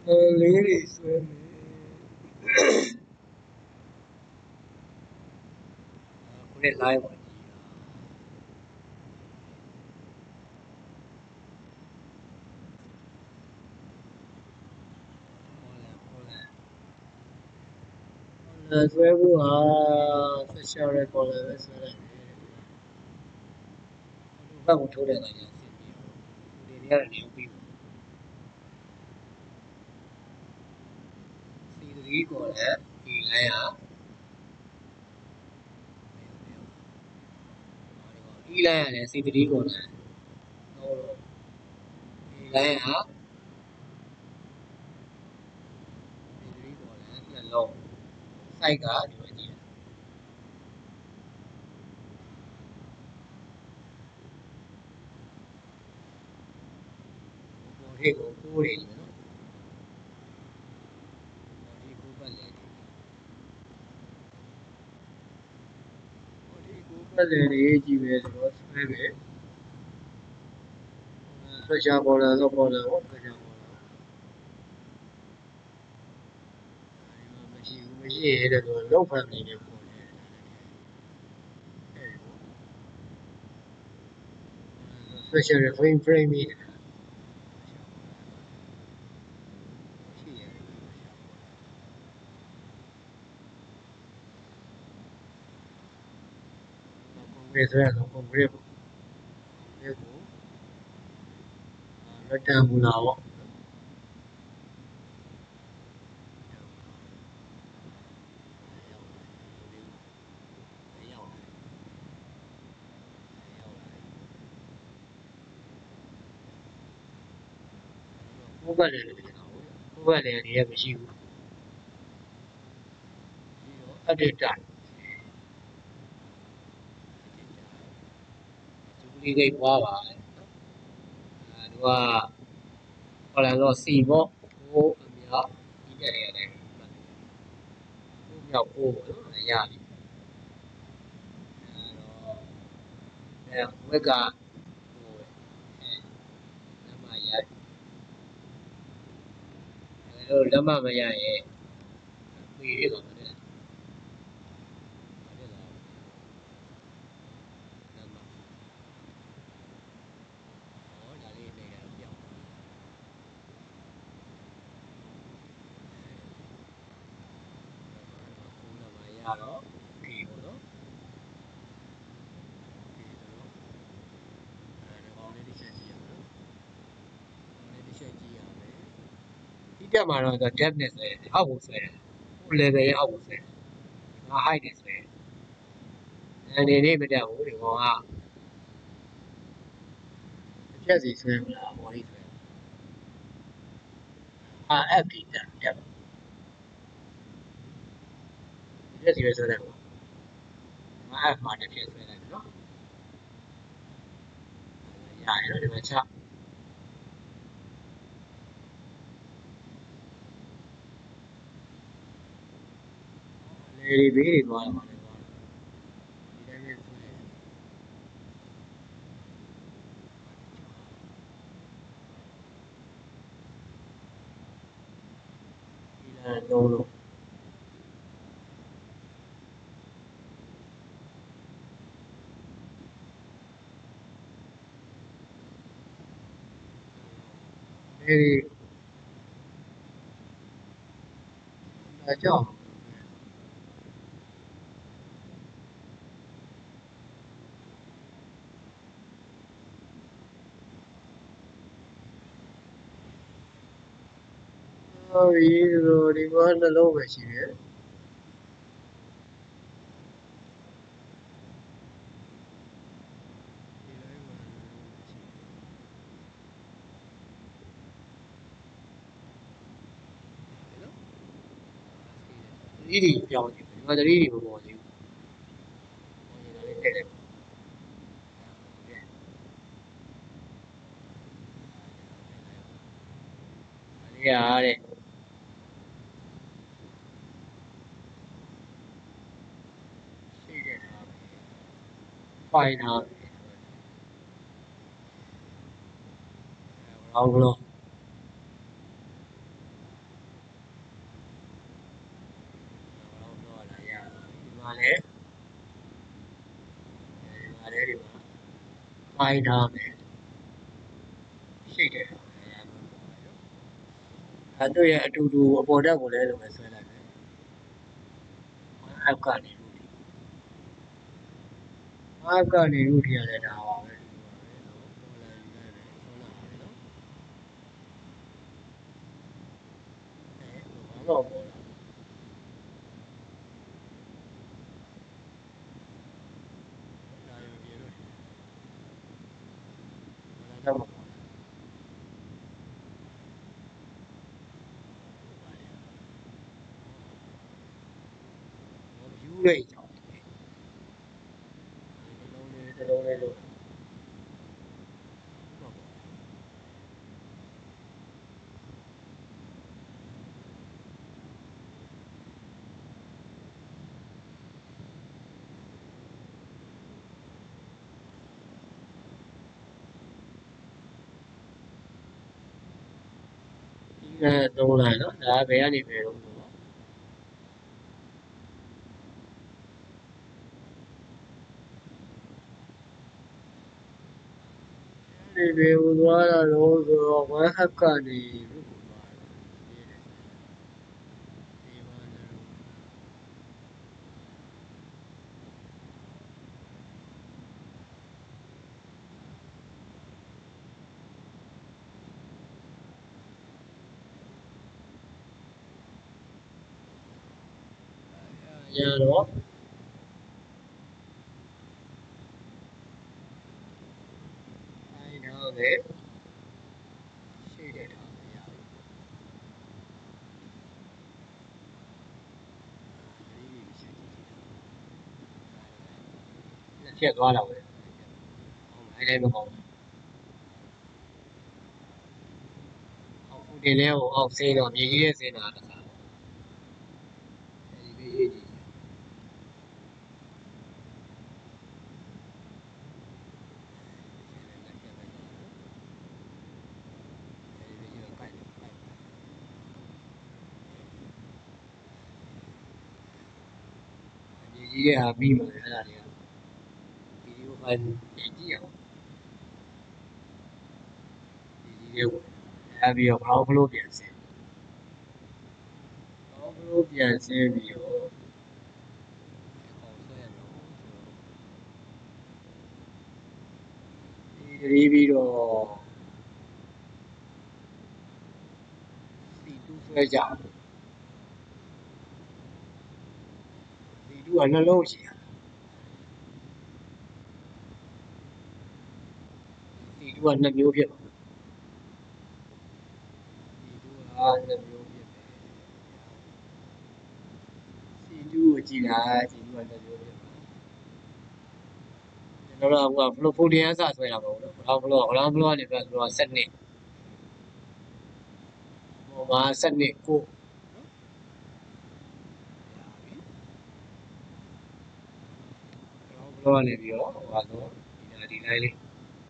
လေးတွေဆွဲမယ်ကိုနဲ့ live ပါကြီးဆွဲဖို့ဟာ special record လည်းပဲဆွဲလိုက်တယ်ဘက်ကိုထိုးတဲ့အခါကျအဆင်ပြေတော့ဒီတွေရတယ်နေပြီးC3 ကိုလည်းဒီ line ဟာE line ကလည်း C3 ကိုလည်းတော့ဒီ line ဟာC3 ကိုလည်းနှလုံး site ကဒီမှာကြည့်ပေါ်ထိကိုပိုးနေတယ်နော်ပေါ်ထိကိုပတ်လေပေါ်ထိကိုပတ်လေနေကြည့်ပဲဆိုတော့ဆွဲပဲspecial border တော့ border ပေါ့ special border မရှိရင်လည်းတော့လောက်ဖန်နေတယ်ပေါ်တယ်special frame ကြီးရှိရတယ်ကွန်ကရစ်ဆိုရတော့ကွန်ကရစ်ပေါ့ဒီကိုလက်တံမူလာပေါ့ကိုပတ်လေနေတယ်ကိုပတ်လေနေရမရှိဘူးအဒစ်တာသူလေးကိတ်သွားပါလေသူကဟောလာတော့စီပေါ့ဟိုအမြောက်ဒီတက်ရတဲ့ဟိုမြောက်ကိုပေါ့နော်အရာပြီအဲဝက်ကဟိုလမ်းမရိုက်လက်မမရရင်ပြေးရတော့တယ်လက်မဟောဒါလေးနေရတော့ပြောင်းခုနမရတော့ပြေးပေါ့နော်ပြေးတော့ဒီကောင်လေးတစ်ချက်ကြည့်ရမယ်နော်ဒီချက်ကြည့်ရမယ်ဒီတက်မှာတော့ depth နဲ့ဆွဲတယ်အောက်ကိုဆွဲတယ်ဟို level ရဲ့အောက်ကိုဆွဲတယ်ငါ height နဲ့ဆွဲတယ်အနေနဲ့မတက်ဘူးဒီကောင်ကဖြတ်စီဆွဲမလားဘော်လေးဆွဲRF ဒီတက်ဒီဖြတ်စီပဲဆွဲတယ်ကွာRF မှာတစ်ဖြတ်ဆွဲလိုက်မယ်နော်ရတယ်တော့ဒီမှာချလေဒီဘေးတွေသွားတော့လည်းသွားဒီတိုင်းပဲဆွဲတယ်ဒီလမ်းလုံးလုံးလေဒီအကြောင်းဒီလိုဒီမှာနှလုံးပဲရှိတယ်သတိတွေပြောင်းကြည့်ဒီမှာသတိတွေမပေါ်သေးဘူးပေါ်နေတာလေးတက်တယ်လေးရတဲ့စိတ်တက်ထားပြီဖိုင်ထားပြီဘောင်းကလုံးထဲတွေမှာပိုင်းထားမယ်ရှိတယ်အဲတို့ရဲ့အတူတူအပေါ်တက်ကိုလည်းလိုပဲဆွဲလိုက်မယ်အောက်ကနေအောက်ကနေရုထရတယ်ဒါပါပဲပေါ်လာယူလိုက်မယ်ဘာမှမပေါ်လာဒါရုံပြေလို့ဘာသာတော့မပေါ်လာယူလိုက်ကြောင်းတစ်လုံးလေးလို့သုံးလိုက်နော်ဒါဘယ်ကနေပဲတော့ဒီဘေကိုသွားတာတော့ဆိုတော့ဝမ်ဟက်ကနေရတော့အိုင်ထားပဲရှိတဲ့ထားပဲရပြီဖြတ်သွားတာပဲအဲ့တိုင်းမကောင်းဘူးအောက်ဖူတင်လဲကိုအောက်ဆင်းတော့မြေကြီးရဲ့ဆင်းတာတခါဒီဘေးရေးကြီးမြေကြီးရဲ့ဟာပြီးမှာအဲ့ဒါတွေကဗီဒီယိုဖိုင်ကြည့်အောင်မြေကြီးရဲ့အဲ့ပြီးတော့ ground floor ပြန်ဆင်း ground floor ပြန်ဆင်းပြီးတော့ဒီပြီးတော့C2 ဆွဲကြC2 ကနှလုံးရှိတာC2 က2မျိုးဖြစ်မှာC2 က2မျိုးဖြစ်မယ်C2 ကိုကြည့်လိုက်C2 က2မျိုးဖြစ်မှာကျွန်တော်တို့ကဖိုတင်အစဆွဲတာမဟုတ်ဘူး ground floor ကနေပြန်ဆိုတော့12ဟိုမှာ12ကိုground floor ကနေပြီးတော့ဟိုပါဆိုဒီ line လေး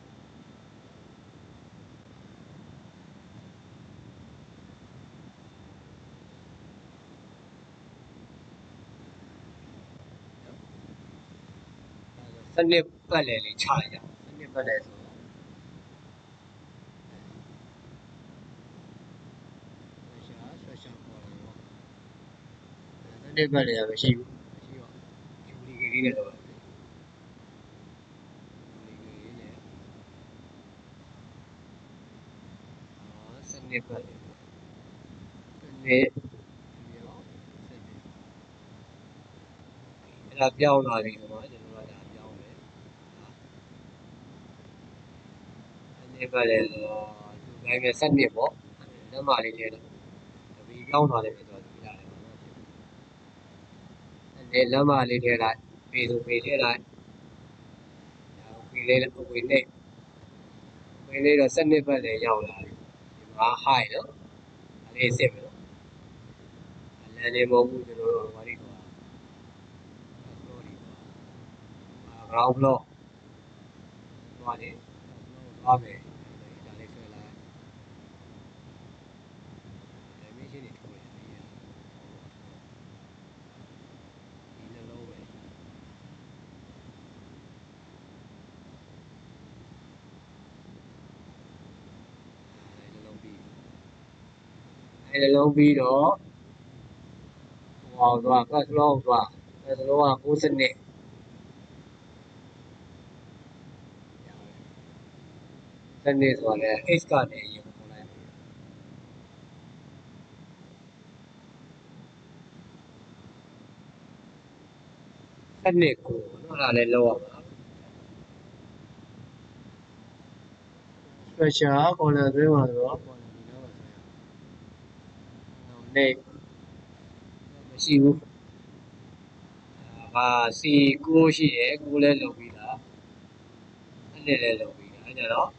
12ပတ်လည်လေးချလိုက်ကြ12ပတ်လည်ဆို12ပတ်လည်ကမရှိဘူးမရှိတော့ဂျူလီကလေးနဲ့တော့12ပတ်လည်12အဲ့ဒါပြောင်းလာပြီဆိုတော့ကျွန်တော်တို့ကဒါပြောင်းမယ်12ပတ်လည်ဆိုတော့သူတိုင်းပဲ12ပေါ့လက်မလေးထဲတော့တပီပြောင်းသွားတယ်ဆိုတော့ဒီရတယ်ပေါ့နော်လက်မလေးထဲလိုက်ပေဆိုပေထဲလိုက်ဝေလေးဝေနေဝေလေးတော့12ပတ်လည်ရောက်လာပြီဒီမှာ high နော်အဲ့ဒီစစ်မယ်နော်လမ်းနေမဟုတ်ဘူးကျွန်တော်တို့ဘာလို့ground floor သွားတယ်သွားမယ်ဒါလေးဆွဲလိုက်ဒါမင်းရှင်းနေထိုးတယ်ဒီနှလုံးပဲအဲ့လုံးပြီးတော့ဟောသွားကတ်စလုံးသွားကတ်စလုံးက9စနစ်စနစ်ဆိုတော့ H ကနေရင်ခေါ်လိုက်စနစ်ကိုနော်အဲ့ဒါလည်းလောက်ရပါspecial corner သွင်းပါဆိုတော့ corner ဒီတော့ဆွဲအောင်နေမရှိဘူးဟာ C9 ရှိတယ်9လည်းလုပ်ပြီးသားအဲ့နဲ့လည်းလုပ်ပြီးသားအဲ့ကြတော့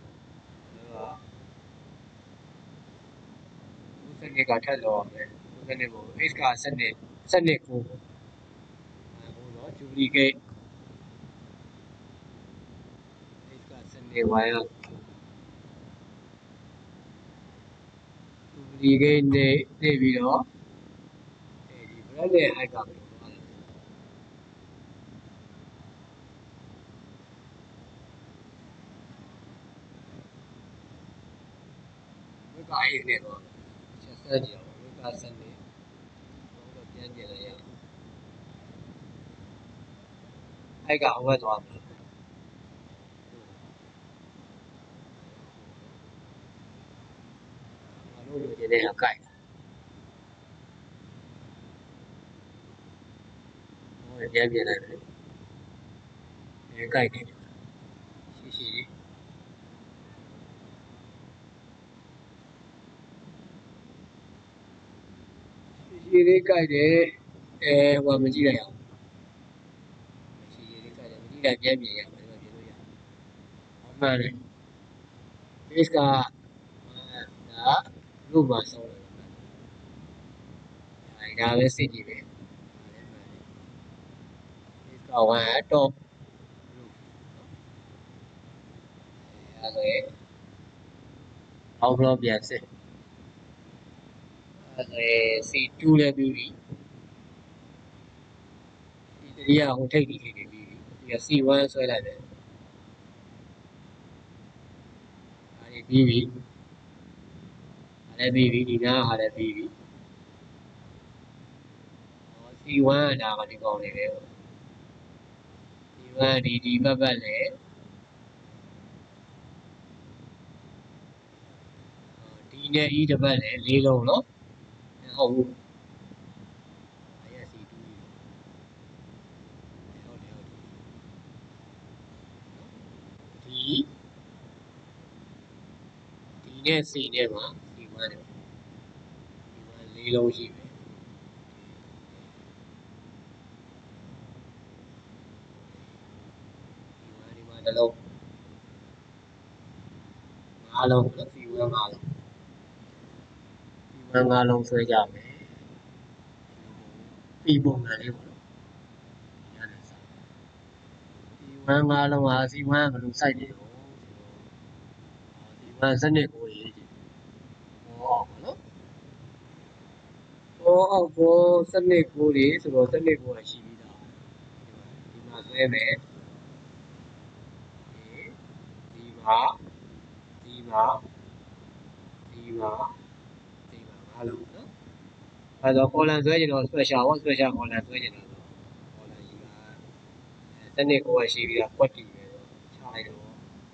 စနစ်ကထပ်လောက်အောင်ပဲစနစ်ကို H ကစနစ်ကိုဟိုတော့ duplicate H ကစနစ် Y က duplicate နေပြီးတော့ဒီ brand နဲ့ height ကဘယ်လိုသွားလဲဝက်က H နဲ့တော့ချက်ဆက်ကြည့်အောင်ဝက်ကစနစ်တော့ပြန်ကြည့်လိုက်ရအောင် height ကဟိုဘက်သွားမယ်ငါတို့လိုချင်တဲ့ဟာကိုက်ပြန်ပြင်လိုက်မယ်ကိုက်နေရှိလေးကိုက်တယ်ဟိုမကြည့်လိုက်အောင်ရှိလေးကိုက်တယ်မကြည့်လိုက်ပြန်ပြင်ရမယ်ဒီမှာပြင်လို့ရအမှန်တယ် base ကဒါလို့ပါဆုံးတယ်ဒါပဲစစ်ကြည့်ပဲ base က1 top အဲ့ဒါဆိုရင်အောက်တော့ပြန်စစ်အဲ့ဒါC2 လည်းပြီးပြီဒီတည်းကဟိုထိပ်ပြီးပြီဒီက C1 ဆွဲလိုက်တယ်အဲ့ဒီပြီးပြီအဲ့လည်းပြီးပြီဒီနားဟာလည်းပြီးပြီC1 ကဒါကဒီကောင်နေပဲ C1 ဒီဘက်လည်းD နဲ့ E တစ်ပတ်လည်း၄လုံးနော်ဟုတ်ဘူးအဲ့ရ C2 ဟုတ်တယ်D နဲ့ C နဲ့မှာ C1 နဲ့ C1 ၄လုံးရှိပဲဒီမှာတစ်လုံး5လုံး C1 5လုံးC1 5လုံးဆွဲကြမယ်ပြီးပုံစံလေးပေါ့နော်ရတယ်စား C1 5လုံးဟာ C1 ကဘယ်လိုစိုက်နေတော့ C1 စနစ်ကိုရေးကြည့်ဟောပေါ့နော်အောက်ကိုစနစ်ကိုတွေဆိုတော့စနစ်ကိုရှိပြီးသားဒီမှာဆွဲမယ်ဒီမှာ5လုံးနော်အဲ့တော့ column ဆွဲကြည့်တော့ special column ဆွဲကြည့်တော့ column ကြီးကစနစ်ကိုရှိပြီးသားကွက်တီပဲချလိုက်တော့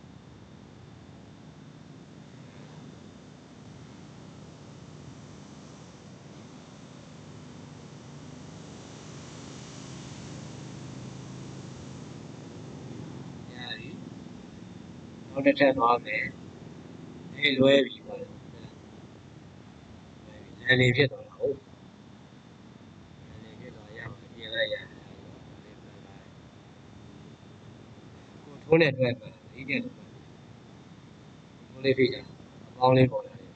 အဲဒီနောက်တစ်ထပ်သွားမယ်လွဲပြီပေါ့လန်နေဖြစ်သွားတာဟုတ်လန်နေဖြစ်သွားရမှာပြင်လိုက်ရကိုထိုးနဲ့တွဲမှာဒီကဲထိုးလေးဖိကြအပေါင်းလေးပေါ်လာတယ်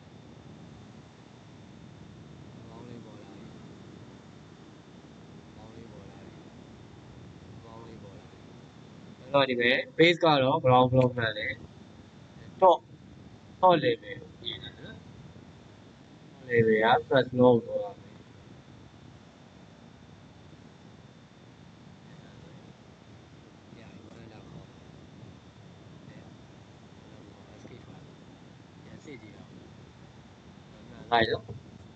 အပေါင်းလေးပေါ်လာပြီအပေါင်းလေးပေါ်လာပြီအပေါင်းလေးပေါ်လာပြီအဲ့တော့ဒီပဲ base ကတော့ brown block မှန်တယ် top level ပြင်တာနော် top level က first block ကိုသွားမယ်ရပြီဘာလဲခေါ်escape ထွက်ပြန်စစ်ကြည့်အောင်မှန်လိုက်တော့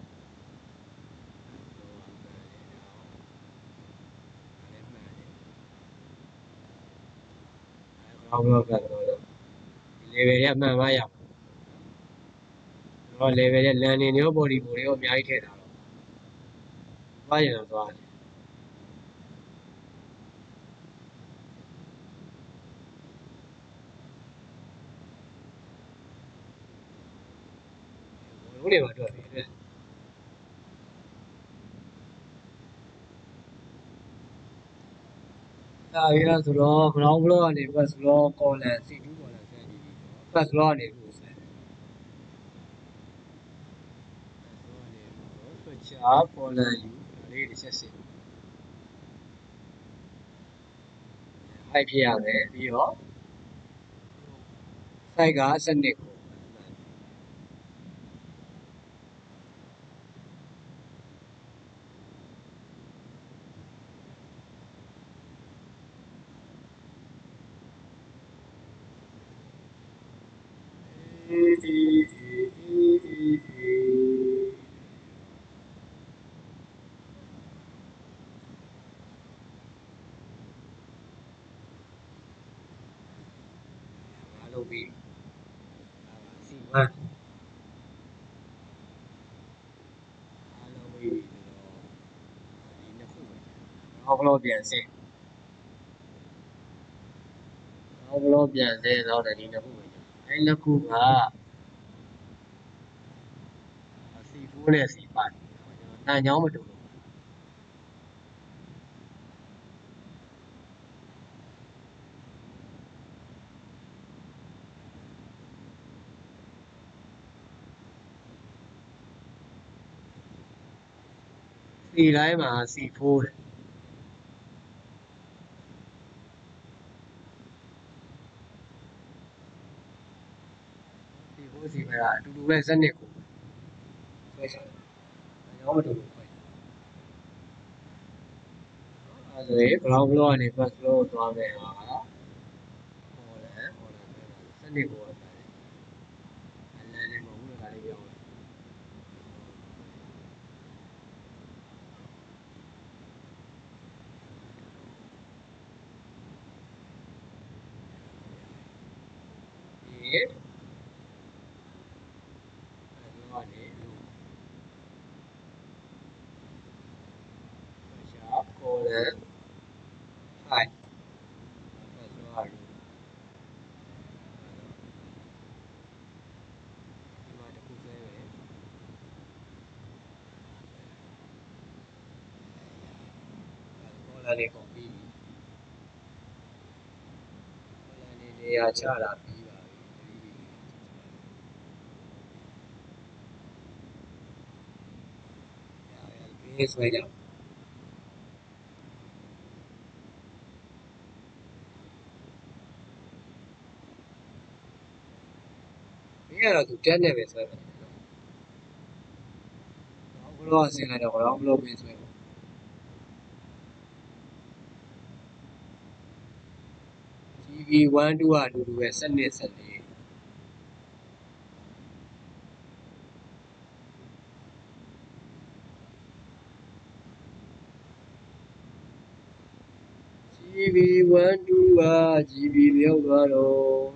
ground block ကကျွန်တော်တို့ဒီ level တွေအမှန်မှရအောင်ကျွန်တော် level တွေ land တွေရော body တွေရောအများကြီးထည့်ထားတော့သွားရင်တော့သွားတယ်ဘယ်လိုနေမှာတွေ့ပြီတဲ့ဒါရရဆိုတော့ ground block ကနေ first block column C2 column ဆက်ပြီးပြီ first block ကနေလို့ဆက် switcher column U ဒါလေးတစ်ချက်စစ် height ဖြစ်ရမယ်ပြီးတော့ size က12ကိုလုပ်ပြီးC1 အားလုံးပြီးပြီဆိုတော့ဒီနှစ်ခုပဲ ground block ပြန်စစ် ground block ပြန်စစ်တော့ဒီနှစ်ခုပဲအဲ့နှစ်ခုက C4 နဲ့ C5 တန်ချောင်းမတူလို့C တိုင်းမှာ C4 တယ်C4 C5 ကအတူတူပဲစနစ်ကိုဆွဲချတယ်တန်ချောင်းမတူလို့ခွဲအဲ့ဒါဆိုရင် ground block ကနေ first block ကိုသွားမယ်ဟာက column စနစ်ကိုပဲအလန်နဲ့မဟုတ်ဘူးဒါလေးပြောင်းလိုက်ဒီblock ကနေ sharp column 5 first block ဒီမှာတစ်ခုဆွဲမယ် column လေးကုန်ပြီးပြီ column လေးနေရာချတာပြီးပါပြီဘေးဆွဲကြဘေးကတော့သူတက်နေပဲဆွဲမယ် ground block ဆင်းလိုက်တော့ ground block ဘေးဆွဲမယ်GB12 ကအတူတူပဲ12 14GB12 က GB မြောက်သွားတော့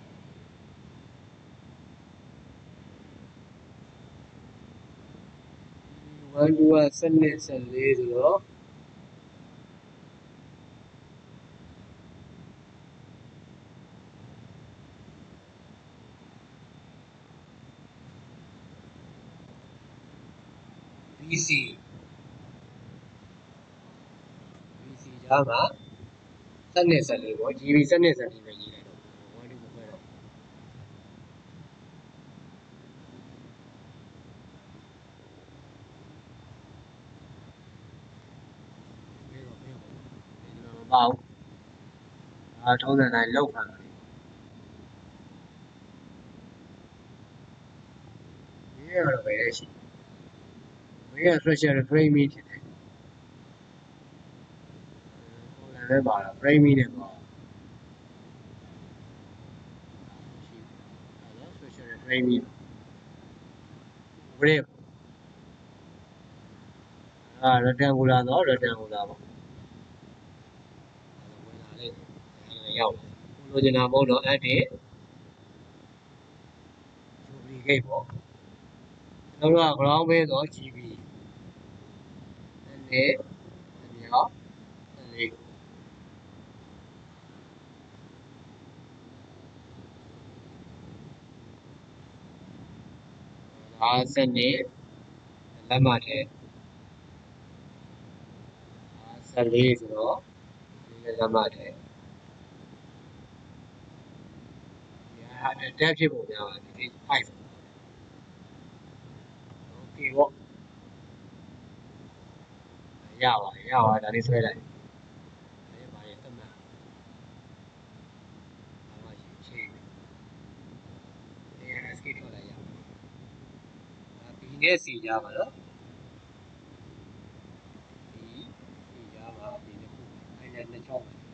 12က12 14ဆိုတော့BC ကြားမှာ12 14ပေါ့ GB 12 14ပဲရေးလိုက်တော့12ကိုခွဲတော့ဘေးမပေါ့အာထုံးတဲ့တိုင်းလောက်ခံတယ်ဘေးကတော့ပဲရှိဘေးက structure framing ဖြစ်တယ် column ပဲပါတာ framing နဲ့ပေါ့ရှိအဲ့တော့ structure framing ဘယ်အာ rectangular တော့ rectangular ပေါ့ဝင်လာလေရောက်လိုချင်တာမဟုတ်တော့အပ်တယ်duplicate ပေါ့ကျွန်တော်တို့က ground base ဆို GB နဲ့အမြောက်လေးဒါစနေလက်မှတ်ထဲ14ဆိုတော့ဒီလက်မှတ်ထဲတက်ဖြစ်ပုံများပါဒီ5ဆိုโอเคပေါ့ရပါဒါလေးဆွဲလိုက်အဲ့ဘာရဲ့တက်မှတ်ဘာမှရှိချိန် ASK ထွက်လိုက်ရဒါ B နဲ့ C ကြပါတော့ B C ကြပါ B နဲ့ပို့အဲ့နဲ့နှစ်ချောင်းပဲ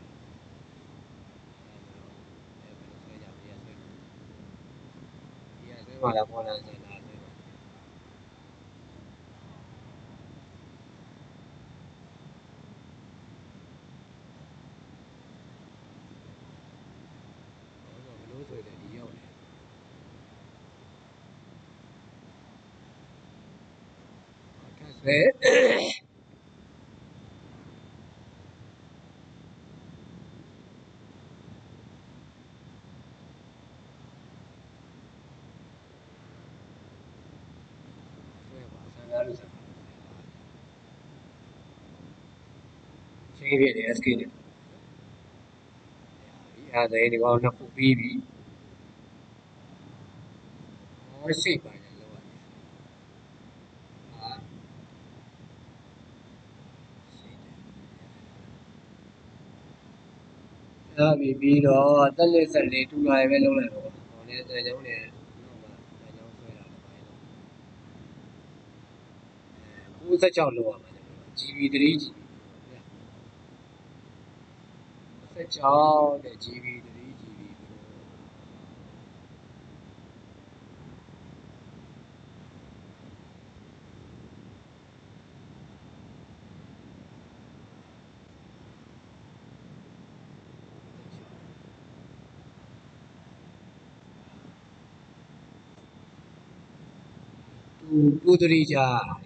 အဲ့ဘယ်လိုဆွဲကြမလဲဆွဲလို့ဒီကဆွဲပါလားပေါ်လာစတာဆွဲပါဘယ်လိုဆွဲလဲဒီရောက်တယ်ထပ်ဆွဲချင်းပြည့်တယ် SK နဲ့အဲ့ဒါဒီကောင်နှစ်ခုပြီးပြီဟောရှိပါလေလောက်ရတယ်ဟာရှိတယ်အဲ့ပြီးတော့တက်လက်ဆက်လေးတူလာရပဲလုံးလိုက်တော့ဟောလည်းတဲ့ကြောင်းနဲ့နောက်မှတဲ့ကြောင်းဆွဲတာလည်းပိုင်းတော့96လောက်ရမှာကျွန်တော် GB 3 GB 96တဲ့ GB 3 GB 2 3ကြာ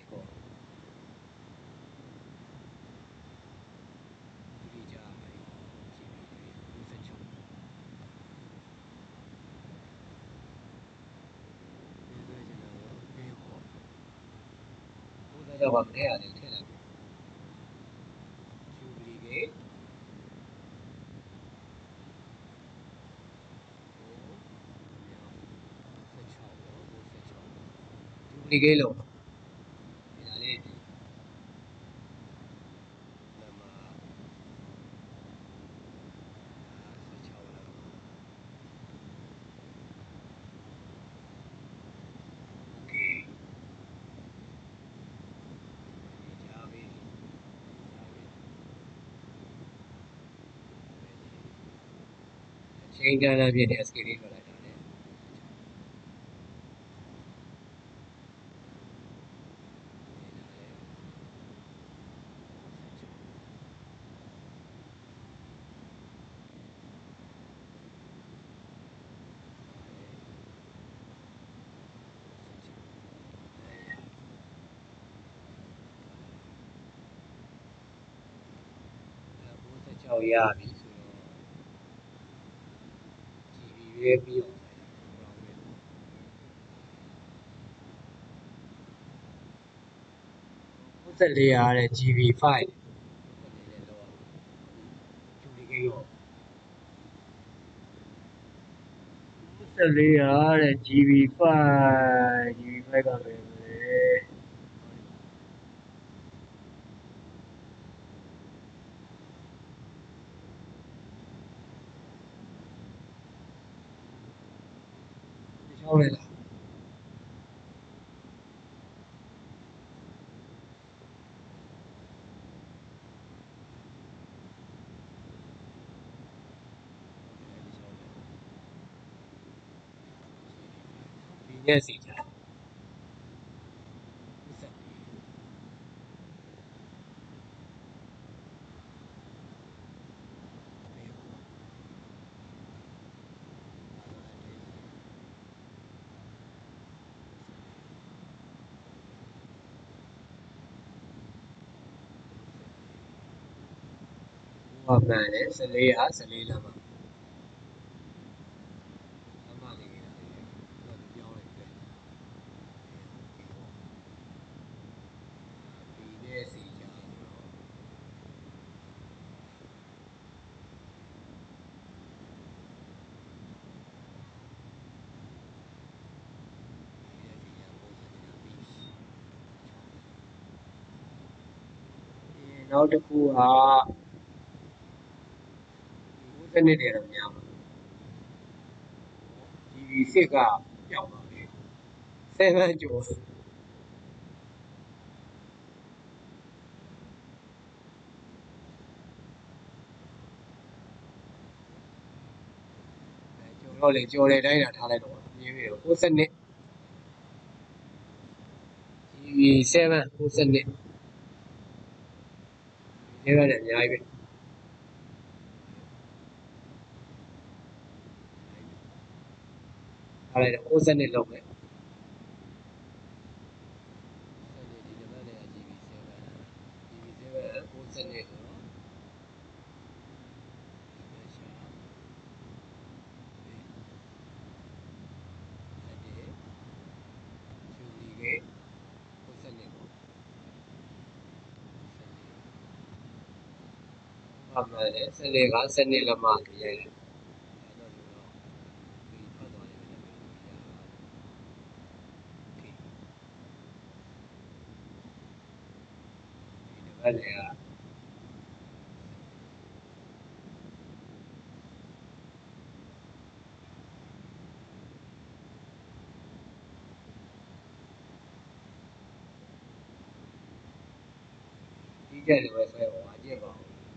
တော့မထဲရတယ်ထည့်လိုက် duplicate duplicate လို့ဒါလေးဒီနံပါတ်16လောက် okay ကြာပြီချိန်တန်းတန်းပြည့်တယ် SK လေးထွက်လိုက်တာလေ96ရပြီဆိုတော့ GB ပဲပြီးအောင်94ရတဲ့ GB5 duplicate ရော94ရတဲ့ GB5 GB5 ကပဲချောင်းလိုက်လားဒီနဲ့စီချာဟိုကမှန်တယ်14က14လမ်းမှာလမ်းမလေးကလည်းတော့သူပြောင်းလိုက်ပြီB နဲ့ C ကြားဆိုတော့နောက်တစ်ခုကစနစ်တွေတော့များပါ GB6 ကပျောက်ပါပြီ7ကျော်ကျော်တော့လေကျော်တဲ့အတိုင်းသာထားလိုက်တော့မြင်ပြီတော့9စနစ် GB7 9စနစ်ဒီကလည်းအများကြီးပဲထားလိုက်တော့9စနစ်လောက်ပဲဒီနံပါတ်လေးက GB7 9စနစ်ဆိုတော့မှန်တယ်စနစ်ကစနစ်လက်မတွေရိုက်တယ်အဲ့လေကဒီကြက်တွေပဲဆွဲပါအကျင့်ပါ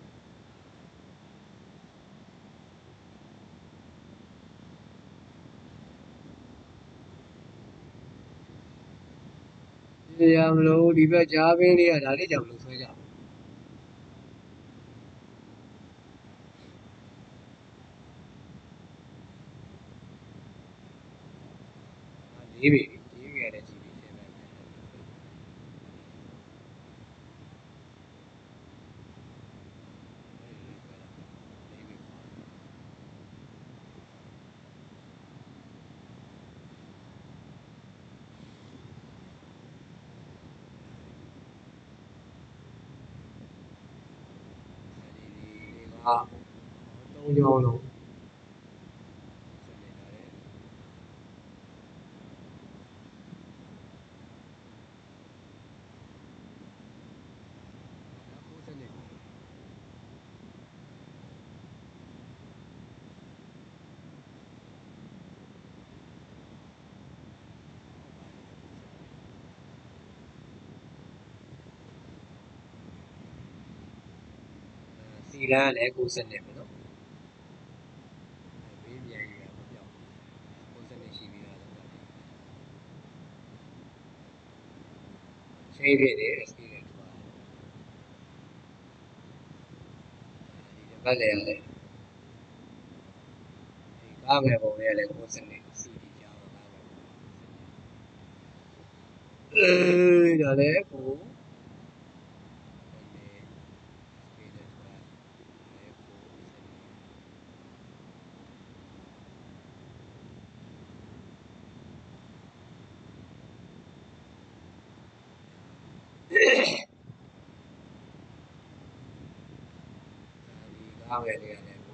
ဒီရမလို့ဒီဘက်ကြားပင်းလေးကဒါလေးကြောင့်လို့ဆွဲကြလေးပြီလေးပြီရတဲ့ GB7 3ကြောင်းလုံးစီလန်းလည်း9စနစ်ပဲနော်ဘေးမြန်ကြီးကမပြောက်9စနစ်ရှိပြီးသားတော့ချိန်ဖြစ်တယ် SK နဲ့ထွားဒီတစ်ပတ်လည်းရတယ်ကားငယ်ပုံလေးကလည်း9စနစ် CD ကြားတော့ကားငယ်ပုံဒါလည်းကိုကားငယ်လေးကလည်း9စနစ်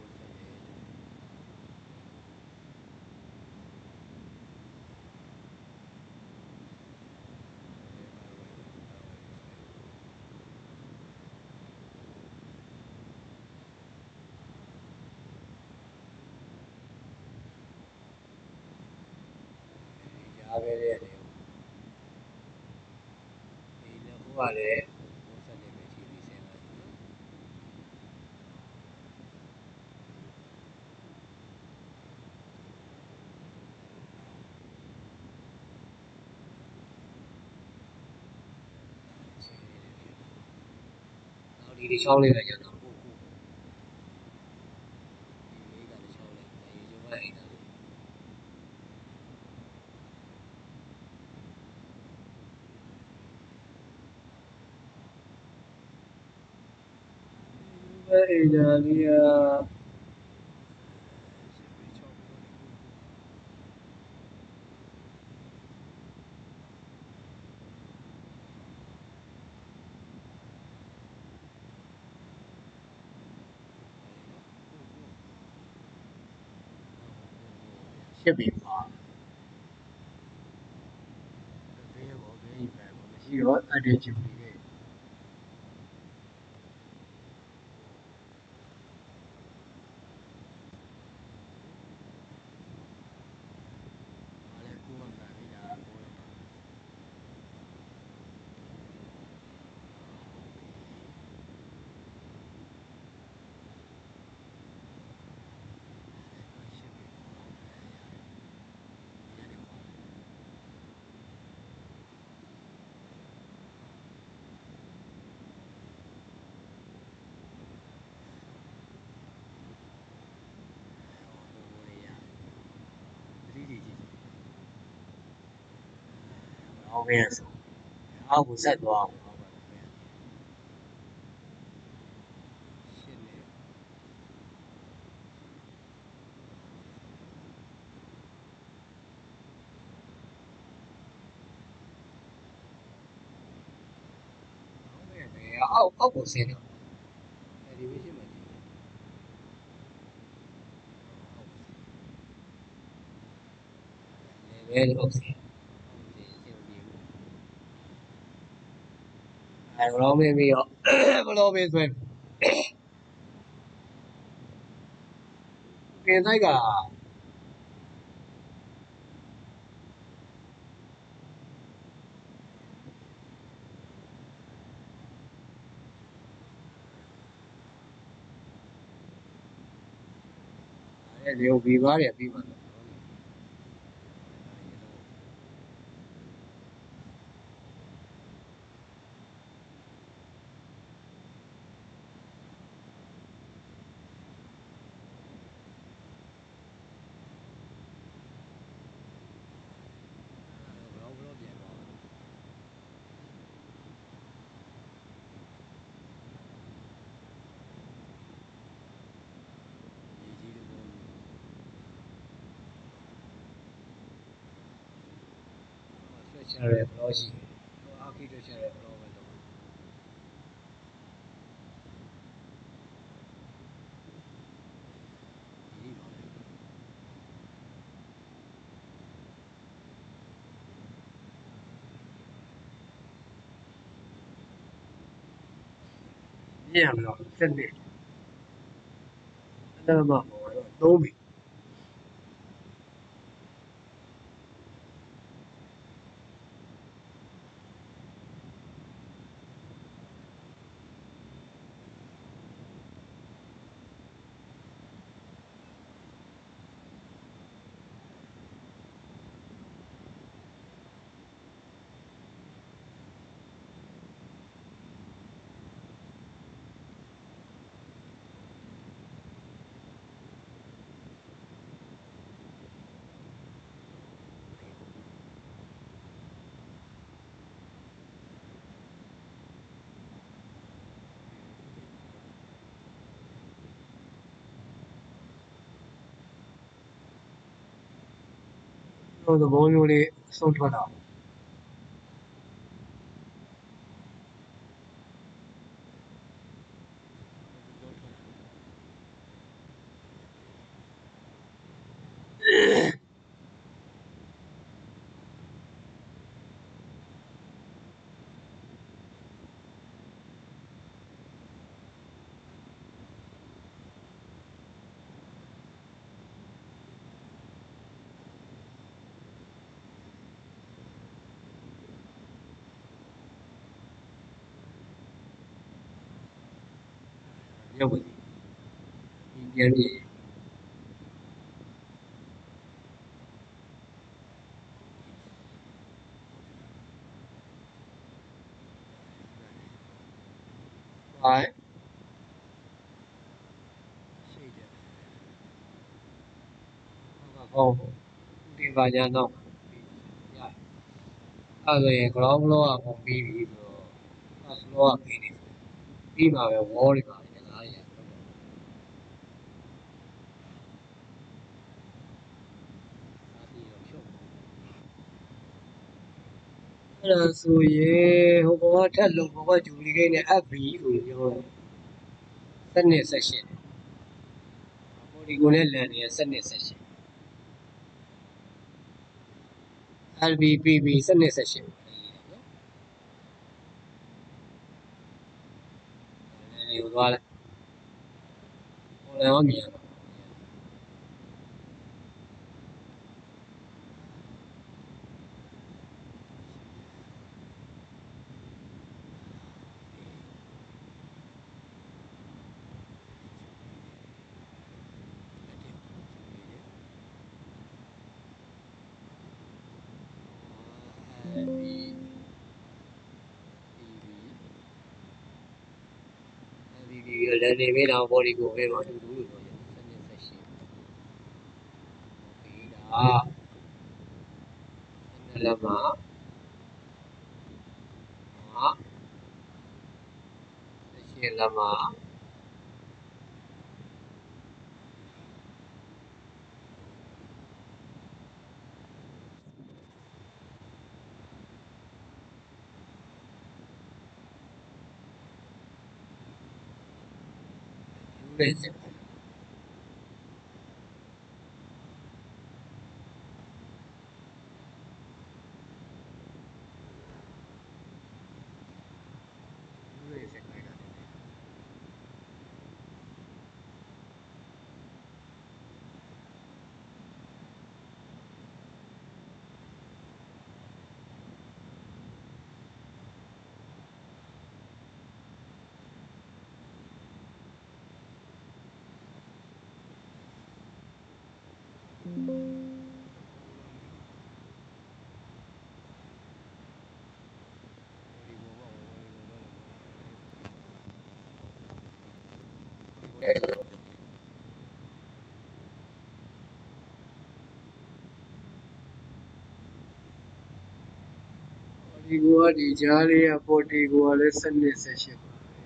ကြားပဲလေးရတယ်ဒီနှစ်ခုကလည်း9စနစ်ပဲ GB7 ဆိုနော်နောက်ဒီတစ်ချောင်းလေးပဲကျန်တော့ကိုဒီလေးကတစ်ချောင်းလေးရေချိုးကအိမ်သားလေးကအဲ့ဒါလေးကရှစ်ပြီပါဘေးဘောဘေးပဲပေါ့မရှိတော့အတည်းချူနေတယ်ဘာလဲကိုယ်မှန်ပြီလားကိုယ်အောင်ခဲ့ဆိုအောက်ကိုဆက်သွားအောင်ရှင်းနေအောက်ကိုဆင်းတော့ဒီဝိရှိမှဒီလေပဲအောက်ဆင်းအဲဘလောမင်းပြီးတော့ဘလောမင်းဆွဲကင်ဆိုင်ကလေဘီပါရပြီးမှချရဲဘလောရှိအာခိတချရဲဘလောပဲတော့ဒီပါညံ့တော့စက်နေအဲ့ဒါမှသုံးပြီတော့သဘောမျိုးလေးဆုံးထွက်တာရုပ်ဝင်ပြန်ပြီးဟိုင်းရှိတယ်ဟောဒီပါညာတော့ရအဲ့ဒါရင် ground floor ကပုံပြီးပြီဆိုတော့ first floor ကပြီးနေပြီပြီးမှာပဲ wall တွေပါလေငါးရအဲ့ဒါဆိုရင်ဟိုဘကထက်လို့ဘကဂျူဘလီဂိတ်နဲ့ FB လို့ပြောတယ်12 section ပေါ်ဒီကိုနဲ့လန်နေ12 section LBPB 12 section လန်နေကိုသွားလိုက်ပေါ်လန်ရောမြင်ရတော့လန်နေပေးတော့ပေါ်ဒီကိုပဲတော့အတူတူလို့ပြောတယ်12 section ပေးတာ12လက်မှာsection လက်မှာယူလိုက်စက်ဒီကိုကဒီကြားလေးကပေါ်ဒီကိုကလည်း12 section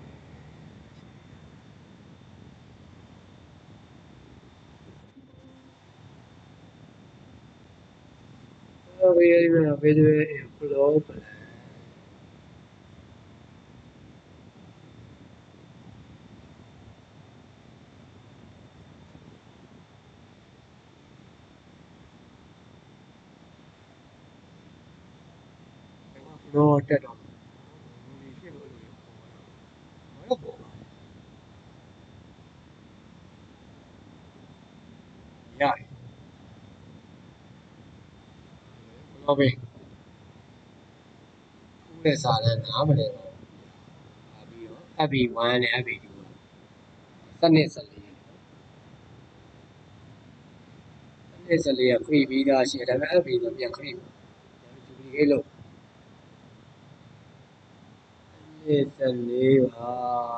ပေးဖလောပလန်ဖလောတက်တော့ဖြစ်လို့တော့ပေါ်ပါရတယ်ဖလောပေးဦးတဲ့စာလမ်းနားမလဲတော့ပြီးတော့ FB1 နဲ့ FB2 12 14က free ပြီးသားရှိတယ်ဒါပေမဲ့ FB ဆိုပြန် free ပါဂျူဘလီဂိတ်လို့14ပါ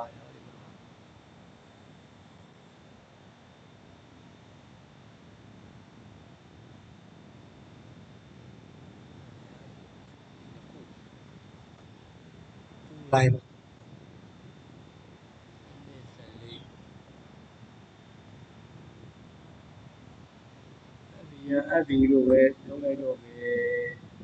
လိုက်ပါFB လို့ပဲလုပ်လိုက်တော့မယ်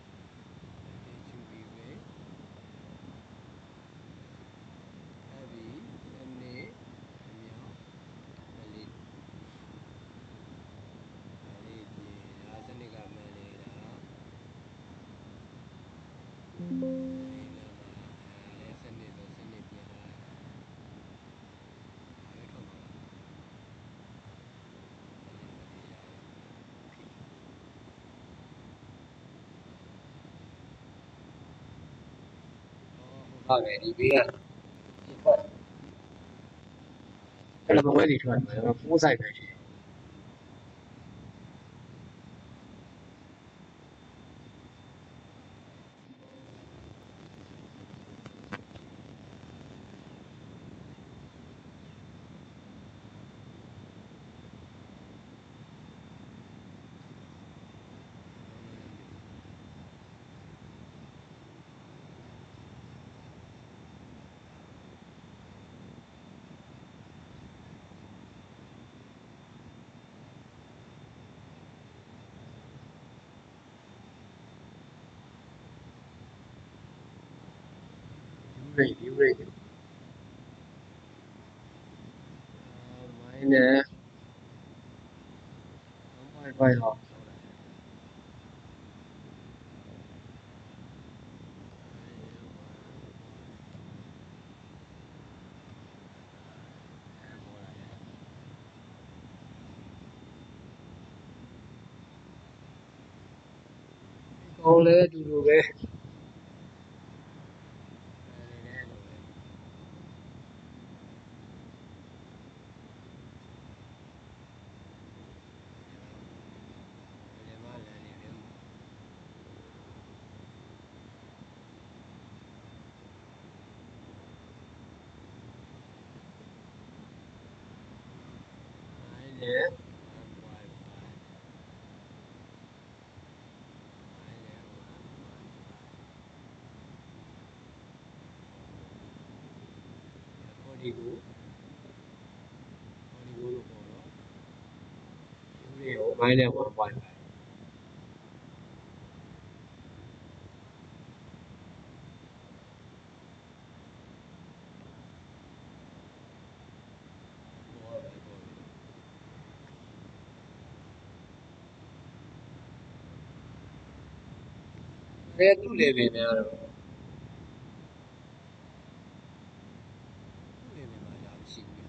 ဟုတ်တယ်ဒီဘေးကအဲ့လိုဘဝစီထွက်တယ်ဖိုးဆိုင်ပဲရှိတယ် view rate minus 1.5 လောက်ကောင်းလဲအတူတူပဲဒီကိုလို့ပေါ့နော်ဒီကို minus 1.5အဲသူ့ level များတော့သူ့ level မှာဒါမရှိဘူး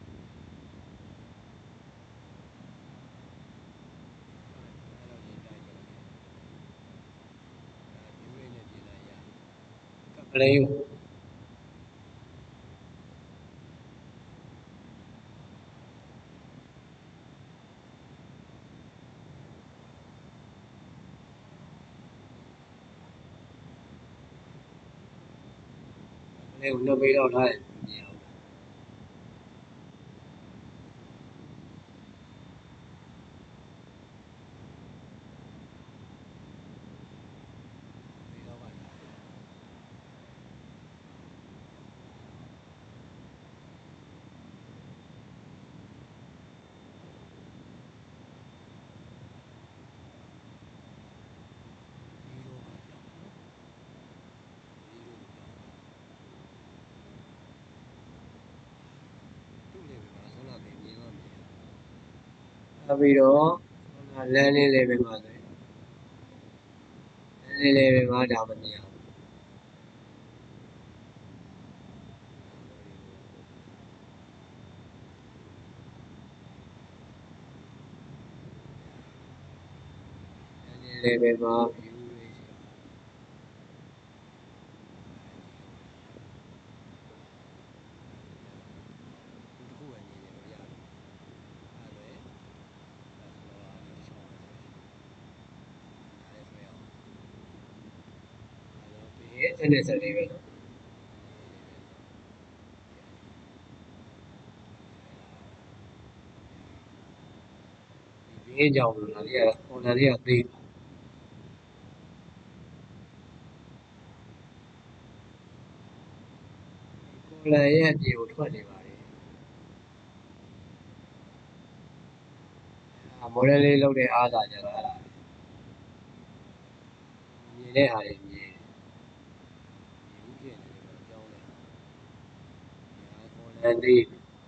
ပလိန်ကိုနှစ်ပေတော့ထားတယ်မြင်အောင်ပြီးတော့လမ်းလေး level မှာဆိုရင်လမ်းလေး level မှာဒါမမြင်အောင်လမ်းလေး level မှာ view rate တစ်ခုပဲမြင်နေလို့ရတယ်အဲ့ဒါစနစ်စလေးပဲနော်ဒီဘင်းကြောင့်လို့ဒါလေးကပေါ်လာလေးကသေးပေါ်လာရဲ့အပြင်ကိုထွက်နေပါလေmodel လေးလောက်တဲ့အားသာကြတာမြင်တဲ့ဟာတွေမြင်ဘူးဖြစ်နေတယ်ပေါ့ကြောင်းနေတာပေါ်လာသေး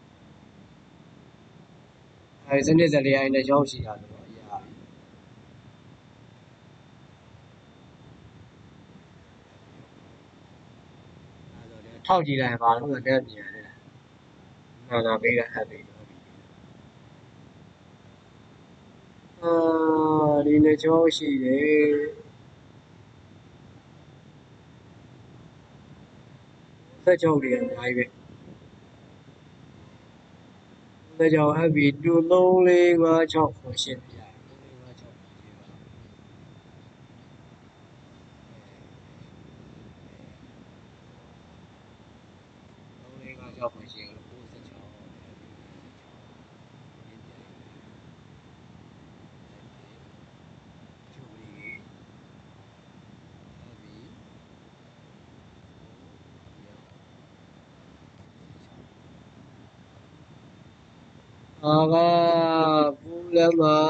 စနစ်စလေးအဲ့နဲ့ရောက်ရှိတာဆိုတော့အရာထောက်ကြည့်လိုက်ပါလို့တက်မြင်ရတယ်နာပေးတာအဲ့ဒီဒီနှစ်ချောရှိတယ်ဆက်ချုပ်တွေအများကြီးပဲဒါကြောင့် FB 2 3 4 5 6 8ပြ3 4 5 6 3 4 5 6 8 96အာကပူလမ်းမှာ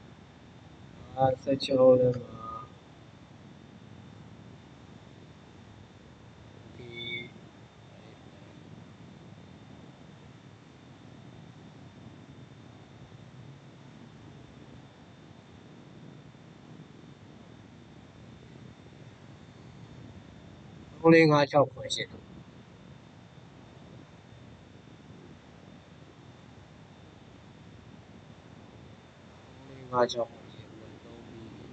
16လမ်းမှာ 3456ခွန်8 3456ခွန်8ခုက3ပြီးပြီ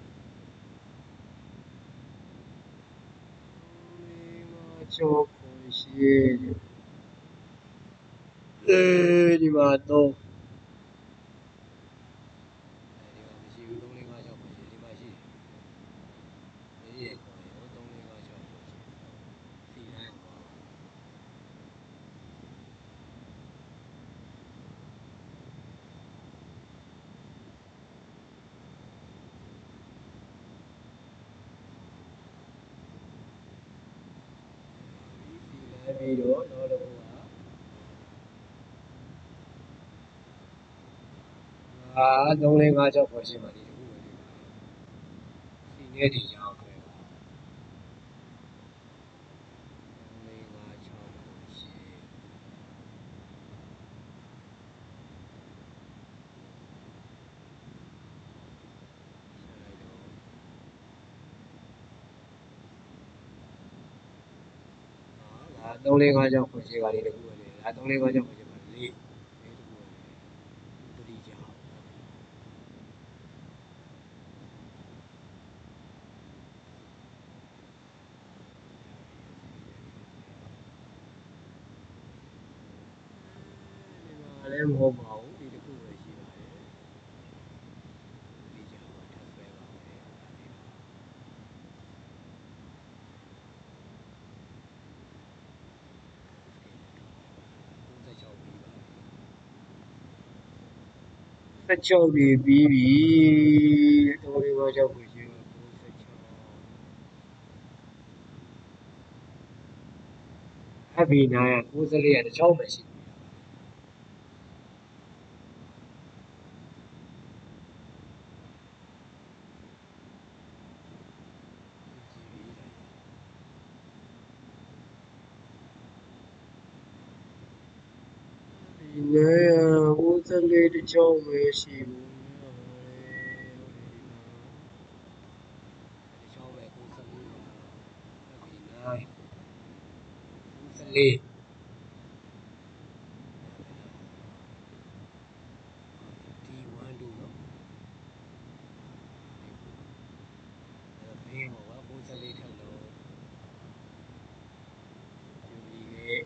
3456ခွန်8ဒီမှာ3ဒီမှာမရှိဘူး3456ခွန်8ဒီမှာရှိတယ်ရေးရခေါ်ရော3456ခွန်8စီတိုင်းကွာပြီးတော့နောက်တစ်ခုက3456ခွန်8မှာဒီတစ်ခုပဲဒီမှာစီနဲ့ဒီရအောင်တွေ့ပါ3456ခွန်83456ခွန်8ကလေးတစ်ခုပဲလေဒါ3456ခွန်8မှာ4တစ်ခုပဲတတိကြအောင်ဒီမှာလည်းမဟုတ်ပါဘူးဒီတစ်ခုပဲရှိပါတယ်တတိကြအောင်ထပ်ဆွဲပါမယ်96ပြီးပါ16နေပြီးပြီ3456ခွန်8က96အဘိနာက94ကတစ်ချောင်းပဲရှိဒီနဲ့94တစ်ချောင်းပဲရှိဘူးတစ်ချောင်းပဲ94ကအဘိနာ94ဒီ1 2နော်ဘင်းပေါ့ကွာ94ထက်လုံးယူပြီးခဲ့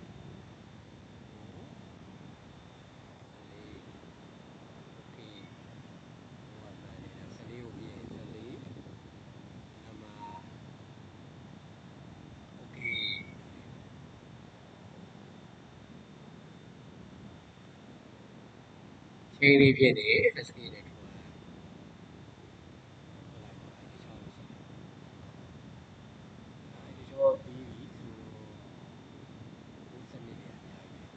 ချင်းလေးဖြစ်နေ SK နဲ့ထွန်းဒီချောပြီးပြီဆို92နေရာအများကြီး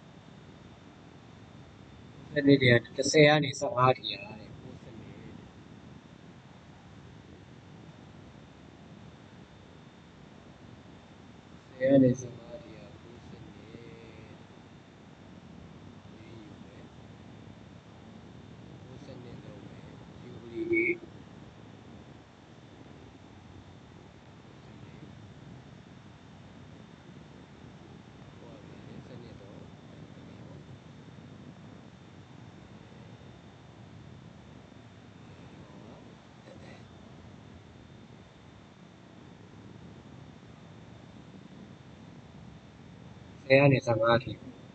92နေရာ30ကနေ15ထိရတယ်90ကနေ15ထိရ92လုံးပဲယူပြီးပြီ10ကနေ15ထိ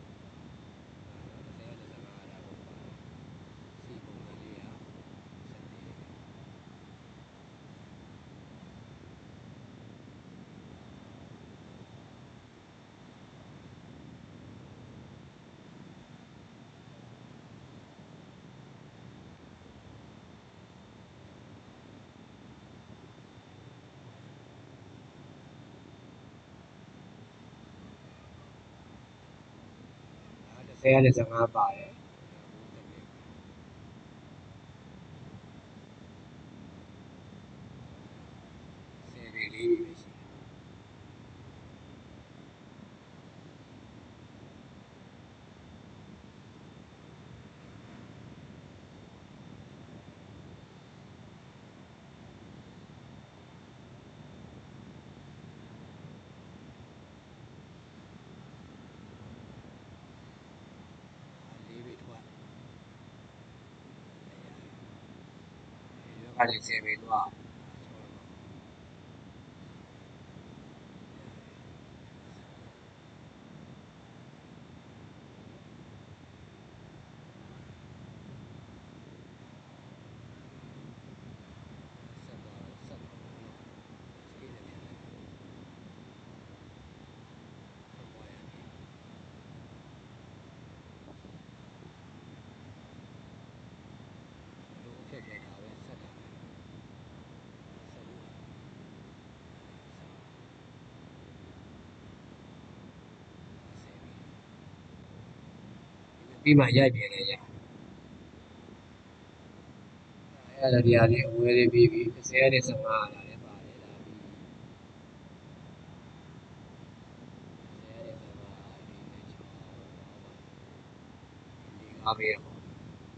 10ကနေ15ပါတယ်10ပေလေးပဲရှိတယ်ကနေ10ပေသွားဖြစ်ခဲ့တာပဲဆက်တာပြီးမှရိုက်ပြတယ်ရအဲ့ဒါဒီဟာလေးအဝဲလေးပြီးပြီ10ကနေ15လာတယ်ပါတယ်ဒါပြီး10ကနေ15ဒီ5ပဲ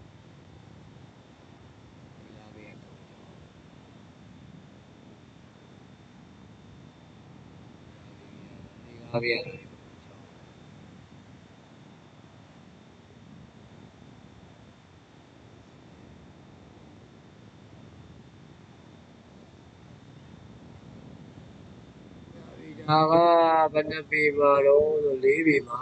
5ပဲဒါကဘယ်နှပေမှာတော့4ပေမှာ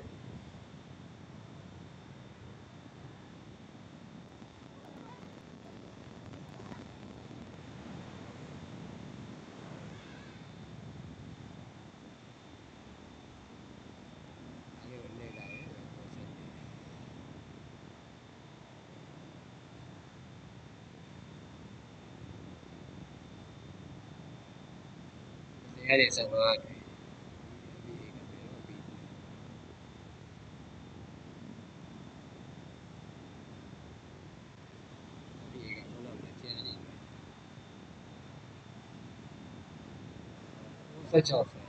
10ကနေ1516ဆွဲ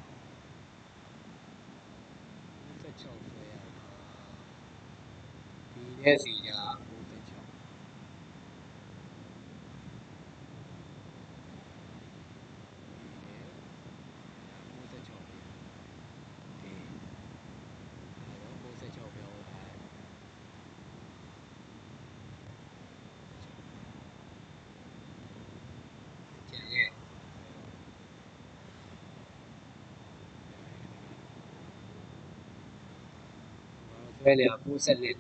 16ဆွဲရဒီနဲ့စီကြ96ဆွဲနေ94လေ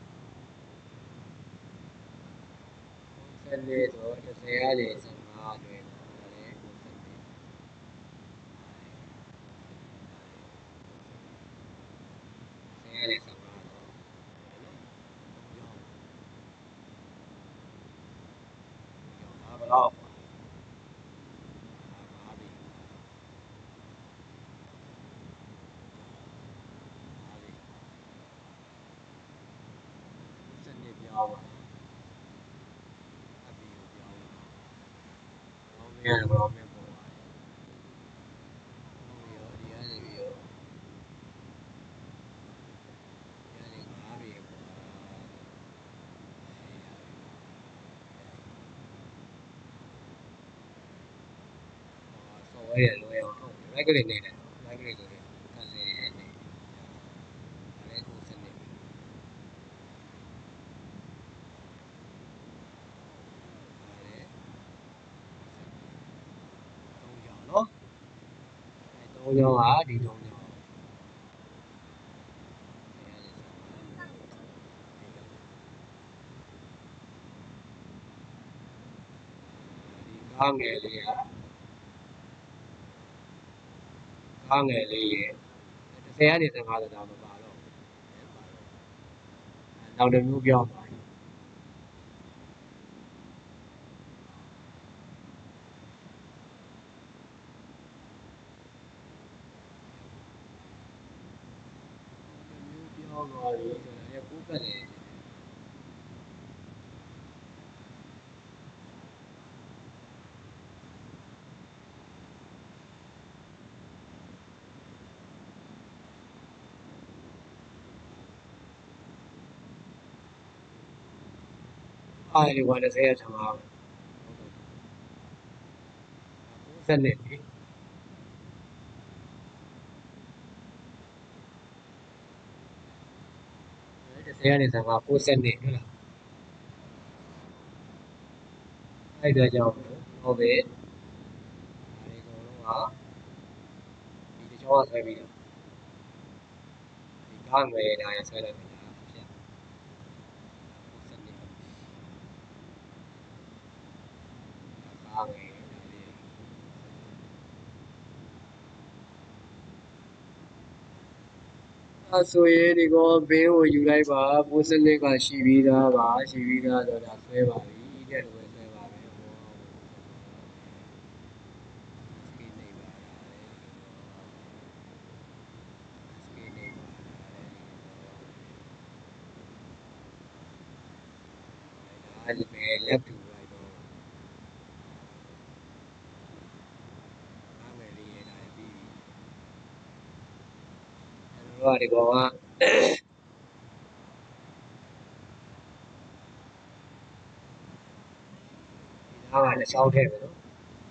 94ဆို10ကနေ15အတွင်းဒါလည်း10ကနေ15တော့ဘယ်လောက်ပြောင်းပါအပြီးကိုပြောင်းပါဘောင်းမရဘောင်းမပေါ်ပါတယ်ဘောင်းရောဒီကနေပြီးတော့ဒီကနေ5ပေပေါ်ဆော်ဝဲရလွယ်အောင်ထုတ်လိုက်ကလေးနေတယ်လိုက်ကလေးဆိုရင်ကန်ဆယ်ရနေဒါလည်းကိုစနစ်နော်3ကြောင်းဟာဒီ3ကြောင်းကားငယ်လေးကားငယ်လေးရဲ့10ကနေ15ဆိုတာမပါတော့နောက်တစ်မျိုးပြောင်းသွားပြောင်းသွားပြီဆိုတာလည်းကိုယ်ပတ်တယ်အားရပါ10ဆ15စနစ်ပြီ10ကနေ15 9စနစ်ဟုတ်လားအဲ့အတွက်ကြောင့်တော့ပဲဒါတွေအကုန်လုံးကဒီတစ်ချောင်းကဆွဲပြီးတော့ဒီကားငယ်ဒါရဆွဲလိုက်တယ်ဒါအဖြတ်ကိုစနစ်ကားငယ်ဒါလေးဆိုရင်ဒီကောဘင်းကိုယူလိုက်ပါပိုးစနစ်ကရှိပြီးသားပါရှိပြီးသားတော့ဒါဆွဲပါပြီဤတဲ့လိုပဲဆွဲပါပဲဟောစကေးနေပါလားစကေးနေပါလားဒါလည်း left to right တော့ကားငယ်လေးရတာပြီးပြီကျွန်တော်တို့ကဒီကောင်ကဒါကလည်းရှောင်းထည့်မယ်နော်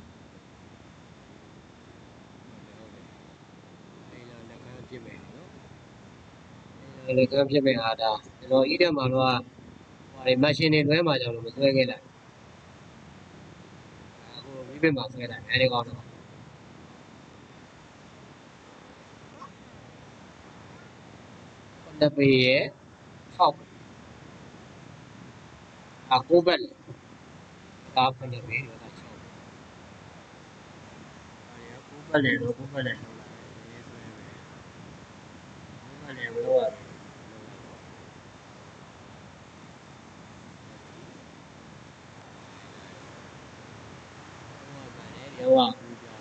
အဲ့ဒါလက်ကမ်းပြစ်မယ်နော်အဲ့ဒါလက်ကမ်းပြစ်မယ်ဟာဒါကျွန်တော်ဤတဲ့မှာတော့ဟိုဒီမရှင်တွေလွဲမှာကြောင့်လို့မဆွဲခဲ့လိုက်အခုမိဘမှာဆွဲလိုက်အဲ့ဒီကောင်တော့နှစ်ပေရဲ့69ဘက်လေဒါ9ပေတော့6အဲ့ဒါ9ဘက်လေတော့9ဘက်လေလောက်လာတယ်ဆွဲပဲ9ဘက်လေဘယ်လိုရလဲရောက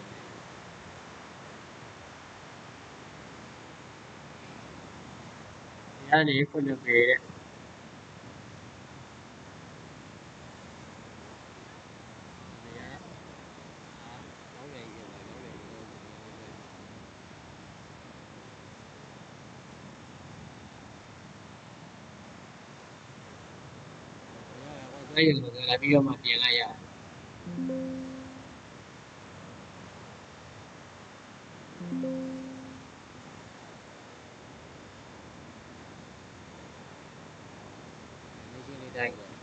ဒီကနေ9ပေတဲ့အဲ့ဒီလိုလာပြီးတော့မှပြင်လိုက်ရတယ်ဒီချင်းလေးတိုင်းပဲ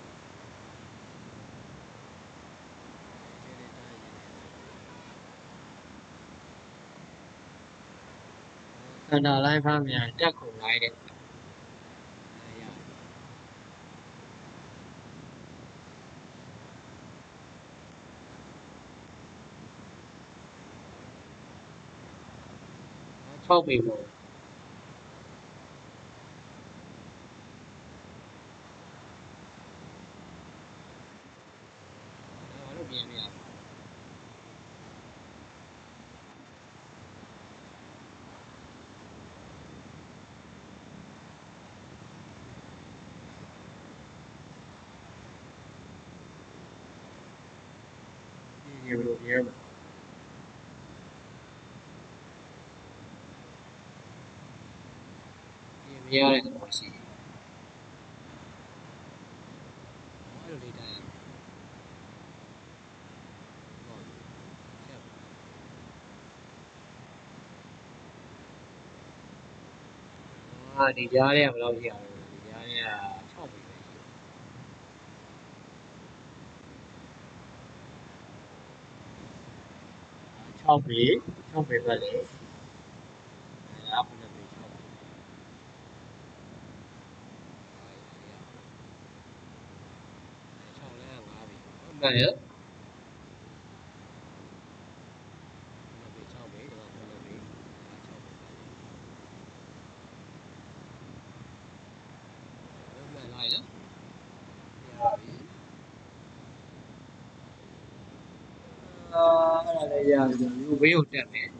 စန္ဒာလိုင်းဖမ်းမြန်တက်ခုံလိုက်တဲ့6ပေပေါ့ဘာလို့ပြင်မရဒီလိုပြင်မရတဲ့သဘောရှိတယ်အဲ့လိုလေးတိုင်းဒီကြားထဲကဘယ်လောက်ရှိရလဲဒီကြားထဲက6ပေပဲရှိ6ပေ6ပေပဲလေဒါက9ပေ6ပေ6လဲ5ပေမှန်ရဲ့9ပေ6ပေဒါက9ပေဒါ6ပေပဲလေမှန်လိုက်နော်ရပြီအဲ့ဒါလည်းရပြီမျိုးဘေးကိုတက်မယ်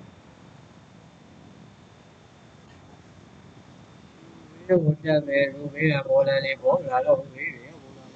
ဘေးကိုတက်မယ်မျိုးဘေးကပေါ်လန်လေးပေါ့ဒါတော့ဘေးတွေပေါ်လာ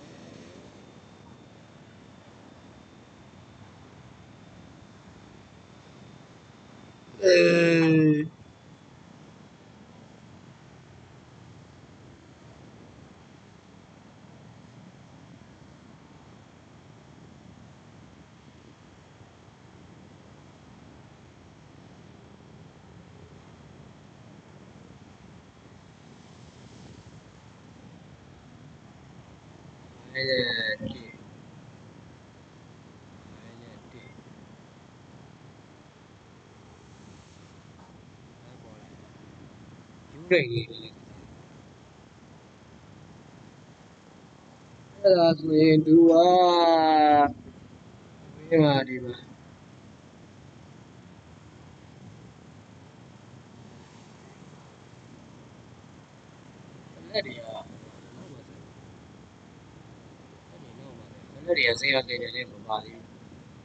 အဲ့တွေ့ကြီးလေအဲ့ဒါဆိုရင်သူကမင်းဟာဒီမှာလက်တွေကလက်တွေကဆေးရသေးတယ်လည်းမပါသေးဘူး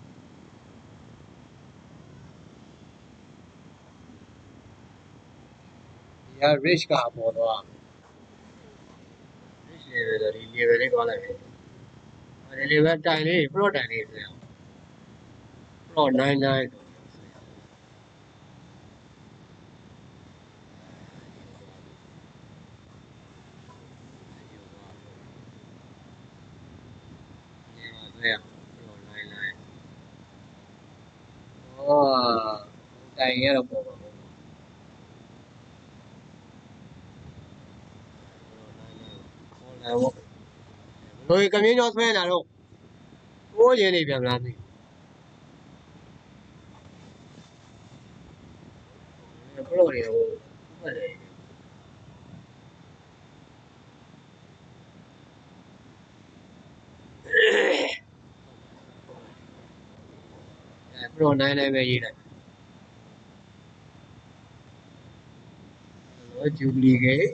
ဒီက rich ကအပေါ်တော့ rich level ဆိုဒီ level လေးသွားလိုက်တယ်ဒီ level တိုင်လေး pro တိုင်လေးဆိုရင် pro 99对呀，来来，哦，တိုင်ရတော့ပေါ်ပါဘူးဟောလာပေါ့ဘယ်လိုကမြင်းကျော်ဆွဲလာတော့ကိုးရင်နေပြန်မလားသိဘလို့နေဟိုဟုတ်တယ်pro 99ပဲရေးလိုက်တော့ duplicate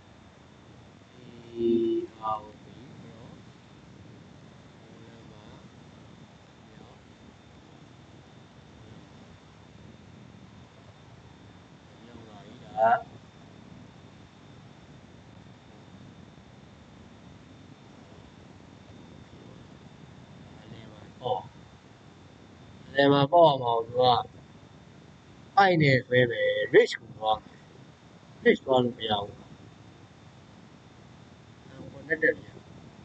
ဒီအောင်ပြီနော်ဟိုလည်းမှာမြောက်မြောက်လာပြီဒါအလဲမှာပေါ့အလဲမှာပေါ့မှာသူကအိုက်နေဆွဲပဲ rich ကိုသွား rich သွားလို့မရဘူးဟိုနဲ့တက်ပြန်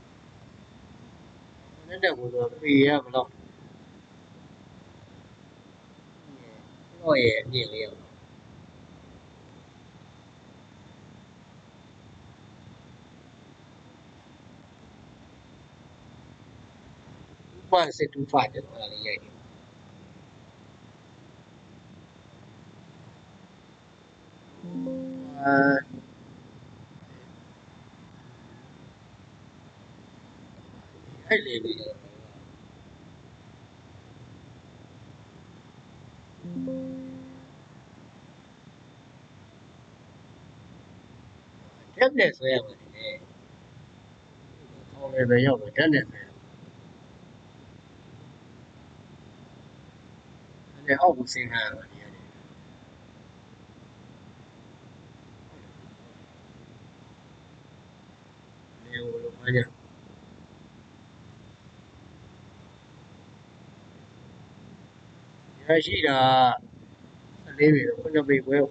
ဟိုနဲ့တက်ကိုဆိုပေရဘလို့တော့ရဲ့အမြင့်လေးရော2.625ကျတော့အဲ့ဒါလေးရိုက်တယ်အဲ့လေလေး ဓာတ်နဲ့ဆွဲရမှာလေခေါင်းလည်းပဲရောက်တော့ဓာတ်နဲ့ဆွဲတယ်အောက်ကိုဆင်းခိုင်းရမှာဒီကနေလေဟိုလိုမှကြရရှိတာ14ပေတော့9ပေခွဲ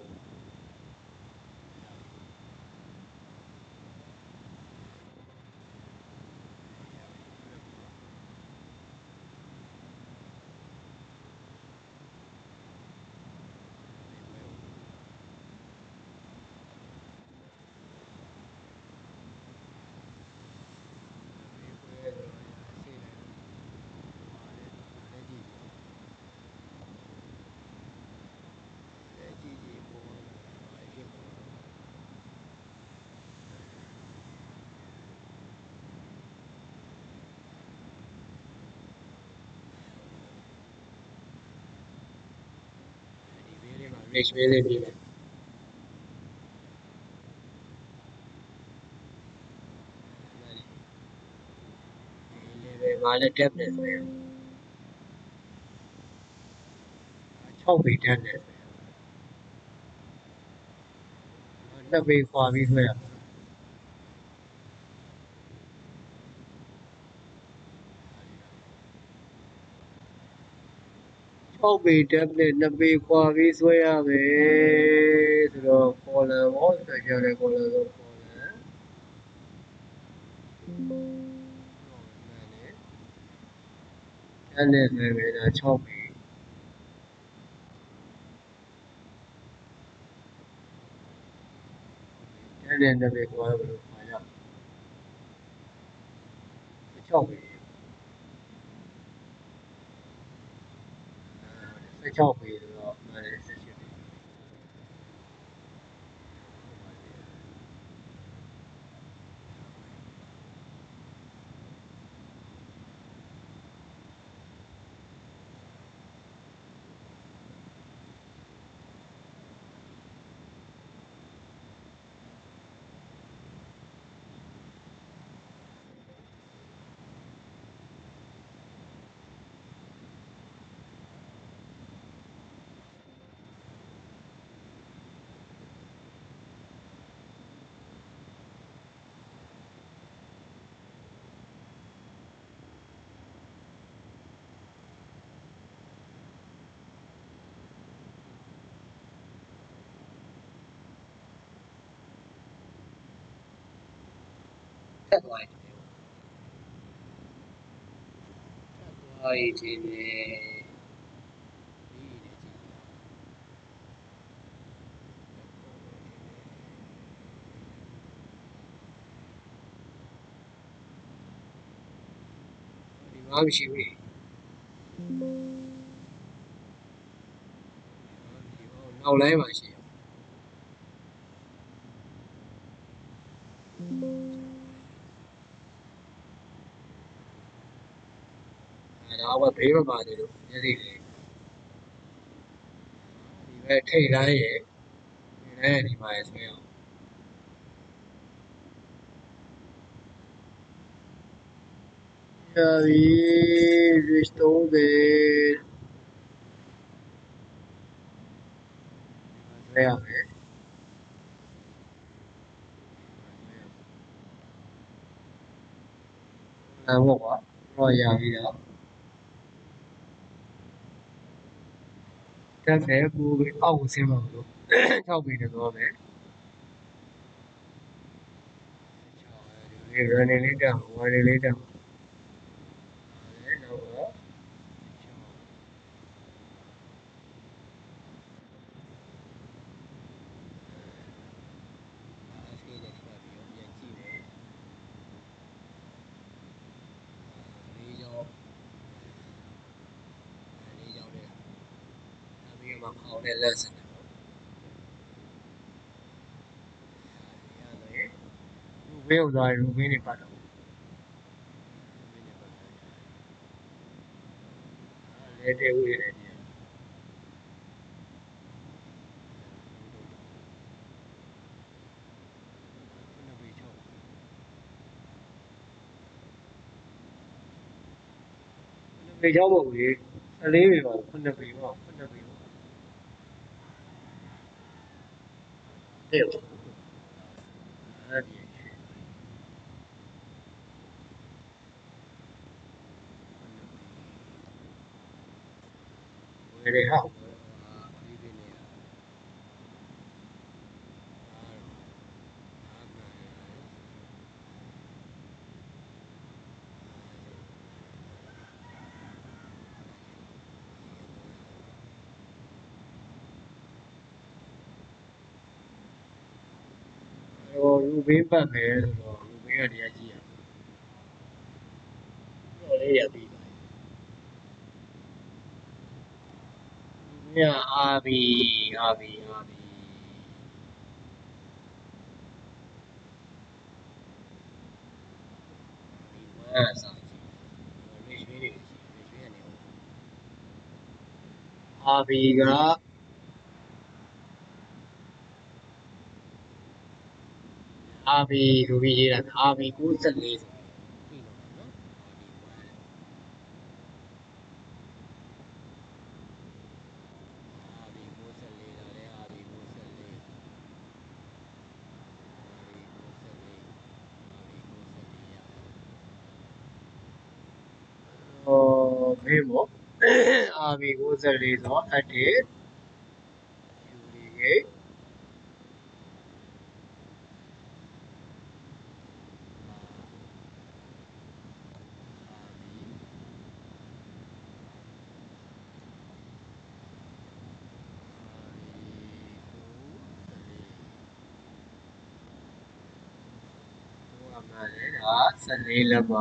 rich ပဲလေးပြီးတယ်လေပဲငါလည်း depth နဲ့ဆွဲရ6ပေဓာတ်နဲ့2ပေခွာပြီးဆွဲရ6ပေဓာတ်နဲ့2ပေခွာပြီးဆွဲရမယ်ဆိုတော့ column ဟော special နဲ့ column ဆို column ဓာတ်နဲ့ဆွဲမယ်ဒါ6ပေဓာတ်နဲ့2ပေခွာရဘယ်လိုခွာရ6ပေ16ပေဆိုတော့18ပေတ်သွားရင်သွားရည်ချင်းနဲ့ဒီမှာမရှိဘူးနောက်လိုင်းမှာရှိဒါကဘေးမှာပါတယ်လို့မျက်စိလေးဒီပဲထိတ်တိုင်းရဲ့ဒီမှာဆွဲအောင်ဒီ restore ဆွဲရမယ်ဟုတ်ပါတော့ရပြီတော့တက်တယ်ပူအောက်ကိုဆင်းပါလို့6ပေနဲ့တော့မယ်ဒီ running လေးတက် warning လေးတက်နောက်တော့မှာခေါင်းနဲ့လက်စတယ်ဝေးသွားရူဘင်းနေပတ်တော့လဲတဲ့ဝေးတယ်ပေချောင်းပေါ့လေ14ပေပါ9ပေပါ9ပေပါတဲ့အဲ့ဒီဝေးရဟောက်ရူဘင်းပတ်မယ်ဆိုတော့ရူဘင်းကတရားကြည့်ရတော့လေးရပြီးပါညအာဘီအာဘီအာဘီဝါစာကြည့်ရွှေရွှေတွေရွှေရွှေကနေအာဘီကအာဘီဆိုပြီးရေးတာအာဘီ94ဆိုပြီးပြီနော်အာဘီ94ဒါလည်းအာဘီ94မေးပေါ့အာဘီ94ဆိုတော့ active ယူရီဂိတ်မှန်တယ်ဒါ14လက်မှာ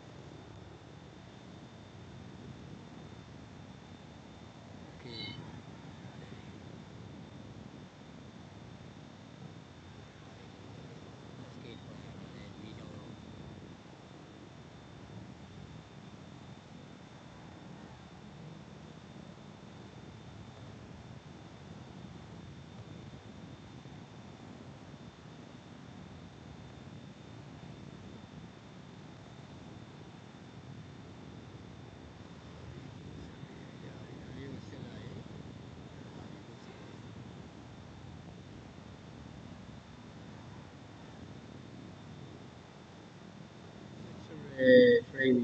frame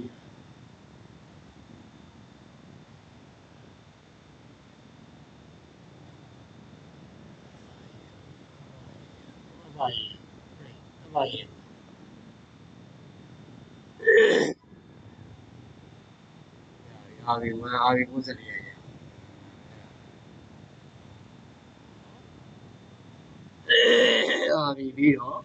ဘာဘာ RV1 RV94ရဲ့RVပြီးတော့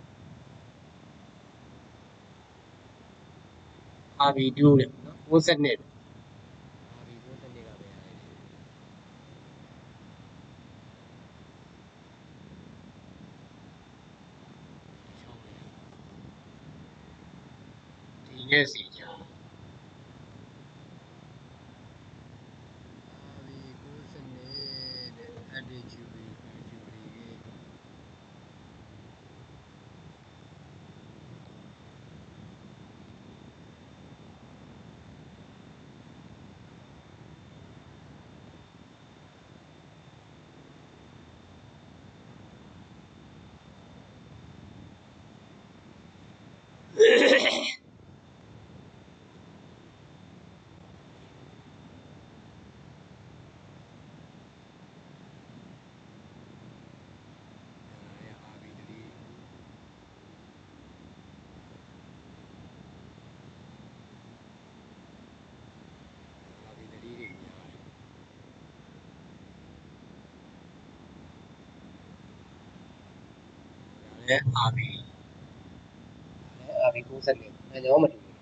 RV2 နဲ့နော်62RV62ကပဲရတယ်ဒီနဲ့စီချာRV62တဲ့ attitude และ RV และ RV94အဲကြောင့်မတူဘူး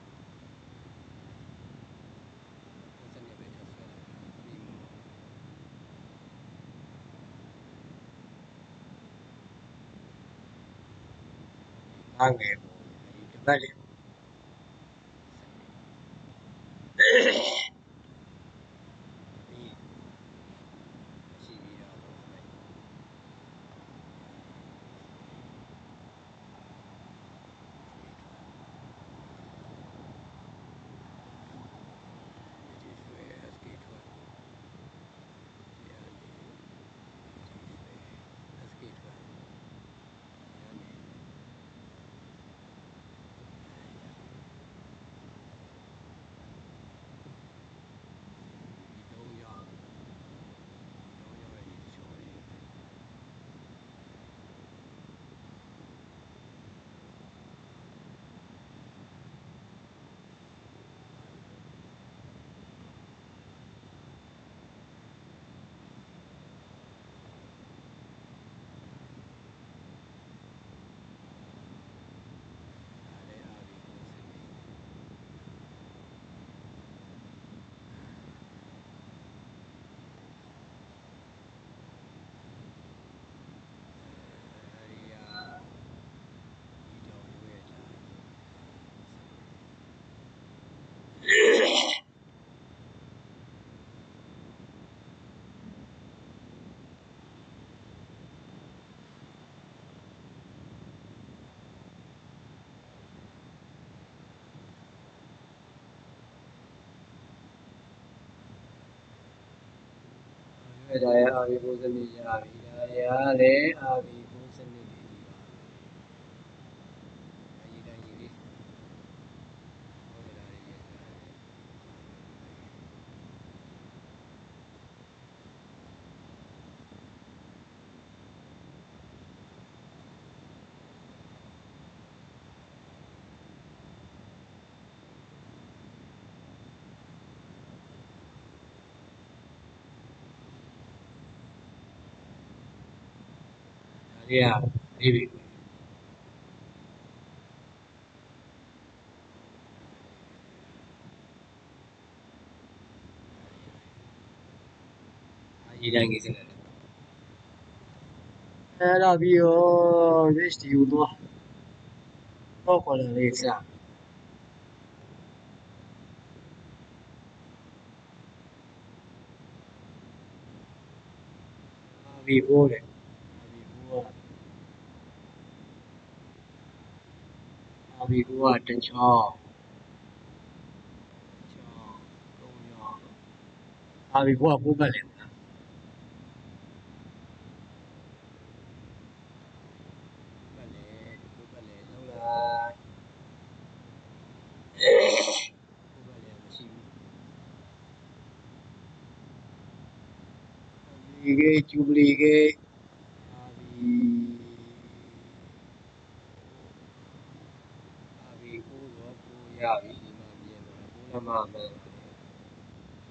92ပဲထပ်ဆွဲလိုက်ငယ်ပေါ့ဒီတစ်ပတ်လေရှိပြီးတော့ဒါရ RV92 ရပြီဒါရလည်း RV92 တွေကြီးပါအရေးတိုင်းကြီးလေးဟောတယ်ဒါတွေရေးထားတယ်ဒါတွေကလေးပြီအရေးတိုင်းကြီးစတယ်အဲ့ဒါပြီးတော့ HD ကိုတော့ခေါ်လာလေးစ RV4 တဲ့ RV4 ကတစ်ချောင်းသုံးချောင်း RV4 ကကိုးပတ်လည်မလားပတ်လည်ကိုးပတ်လည်လုံးလားကိုးပတ်လည်မရှိဘူးဒီကေဂျူဘလီကေ RV RV9 တော့9ရပြီဒီမှာပြင်မှာ9လမ်းမမှန်ပါတယ်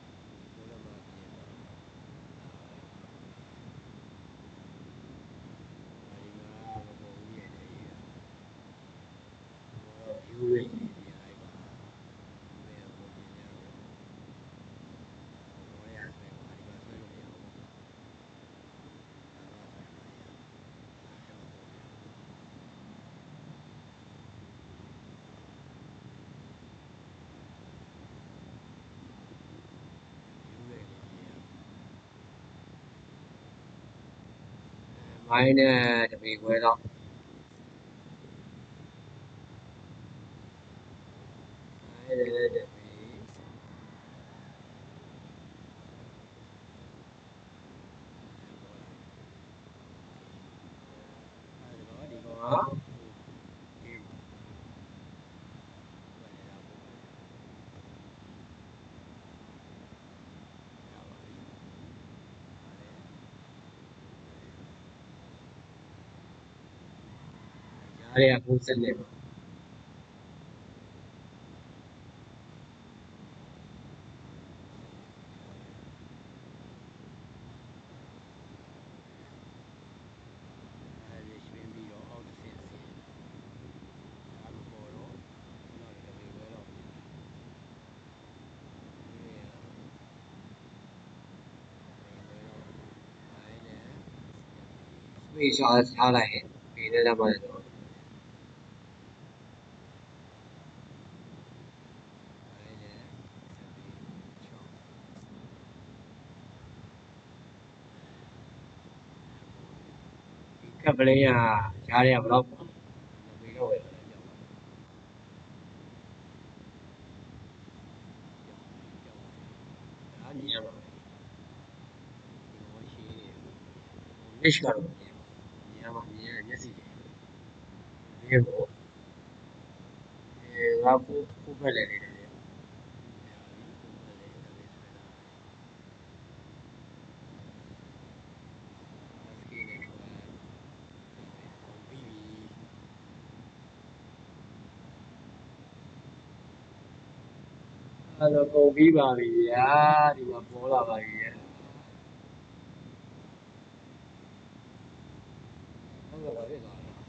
9နဲ့တပေခွဲတော့9နဲ့တပေဒီကောင်ကအားရကိုစနစ်မေးရှာထားလိုက်ရင်ဒီနဲ့လည်းမရတော့ကပ်ပလင်းကရှားရဘလောက်မေးတော့ပဲအားမြင်ရပါလက်ရှိကတော့မြင်ရမှာမြင်ရမျက်စိတွေဒီကိုငါကိုပဲလေနေတယ်အဲ့တော့ကုန်ပြီးပါပြီဗျာဒီမှာပေါ်လာပါပြီဟုတ်ကဲ့ပါပြီ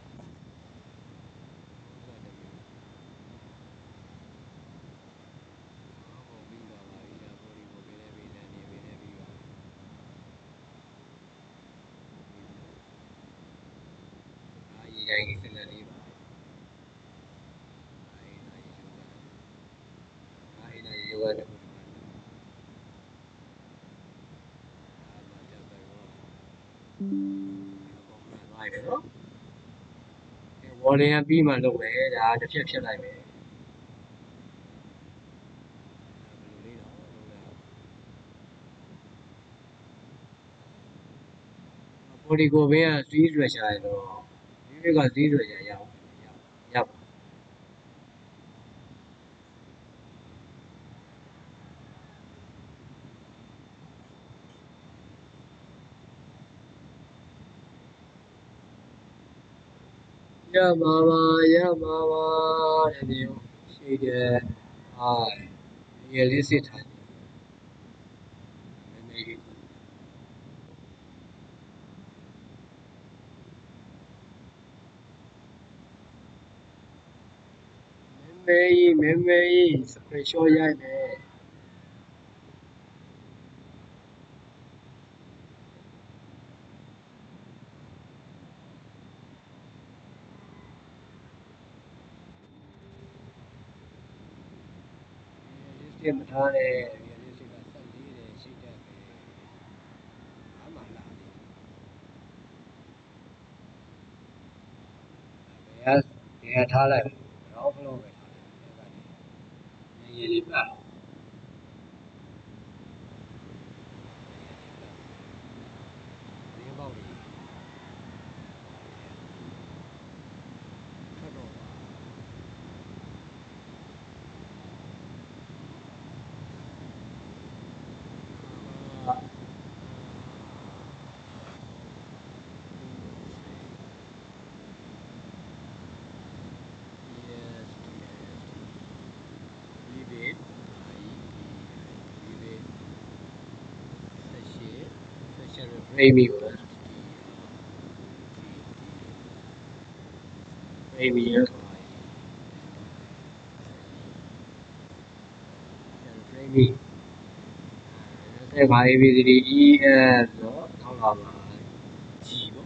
ရေတိုင်းစနစ်လေးပါအဲ့ဒါရေဝတ်တယ်ဝေါ်လင်ကပြီးမှလုပ်မယ်ဒါတစ်ဖြတ်ဖြတ်လိုက်မယ်ပိုလီကိုဘင်းကစီးရွယ်ရှာရတော့ဒီကစီးရွယ်ရအောင်ရပါရမှာပါတဲ့ဒီရှိတယ်ရေလေးစစ်ထားမဲကြီးစပယ်ရှော့ရိုက်မယ်မထားနဲ့ဒီကထားလိုက်တော့ဘလို့ပဲရေလေးပါဒီပေါက်လေးထွက်တော့ဖေးမီကိုဖေးမီရဖေးမီ25 ABCD EF ဆိုတော့ထောက်လာပါ G ပေါ့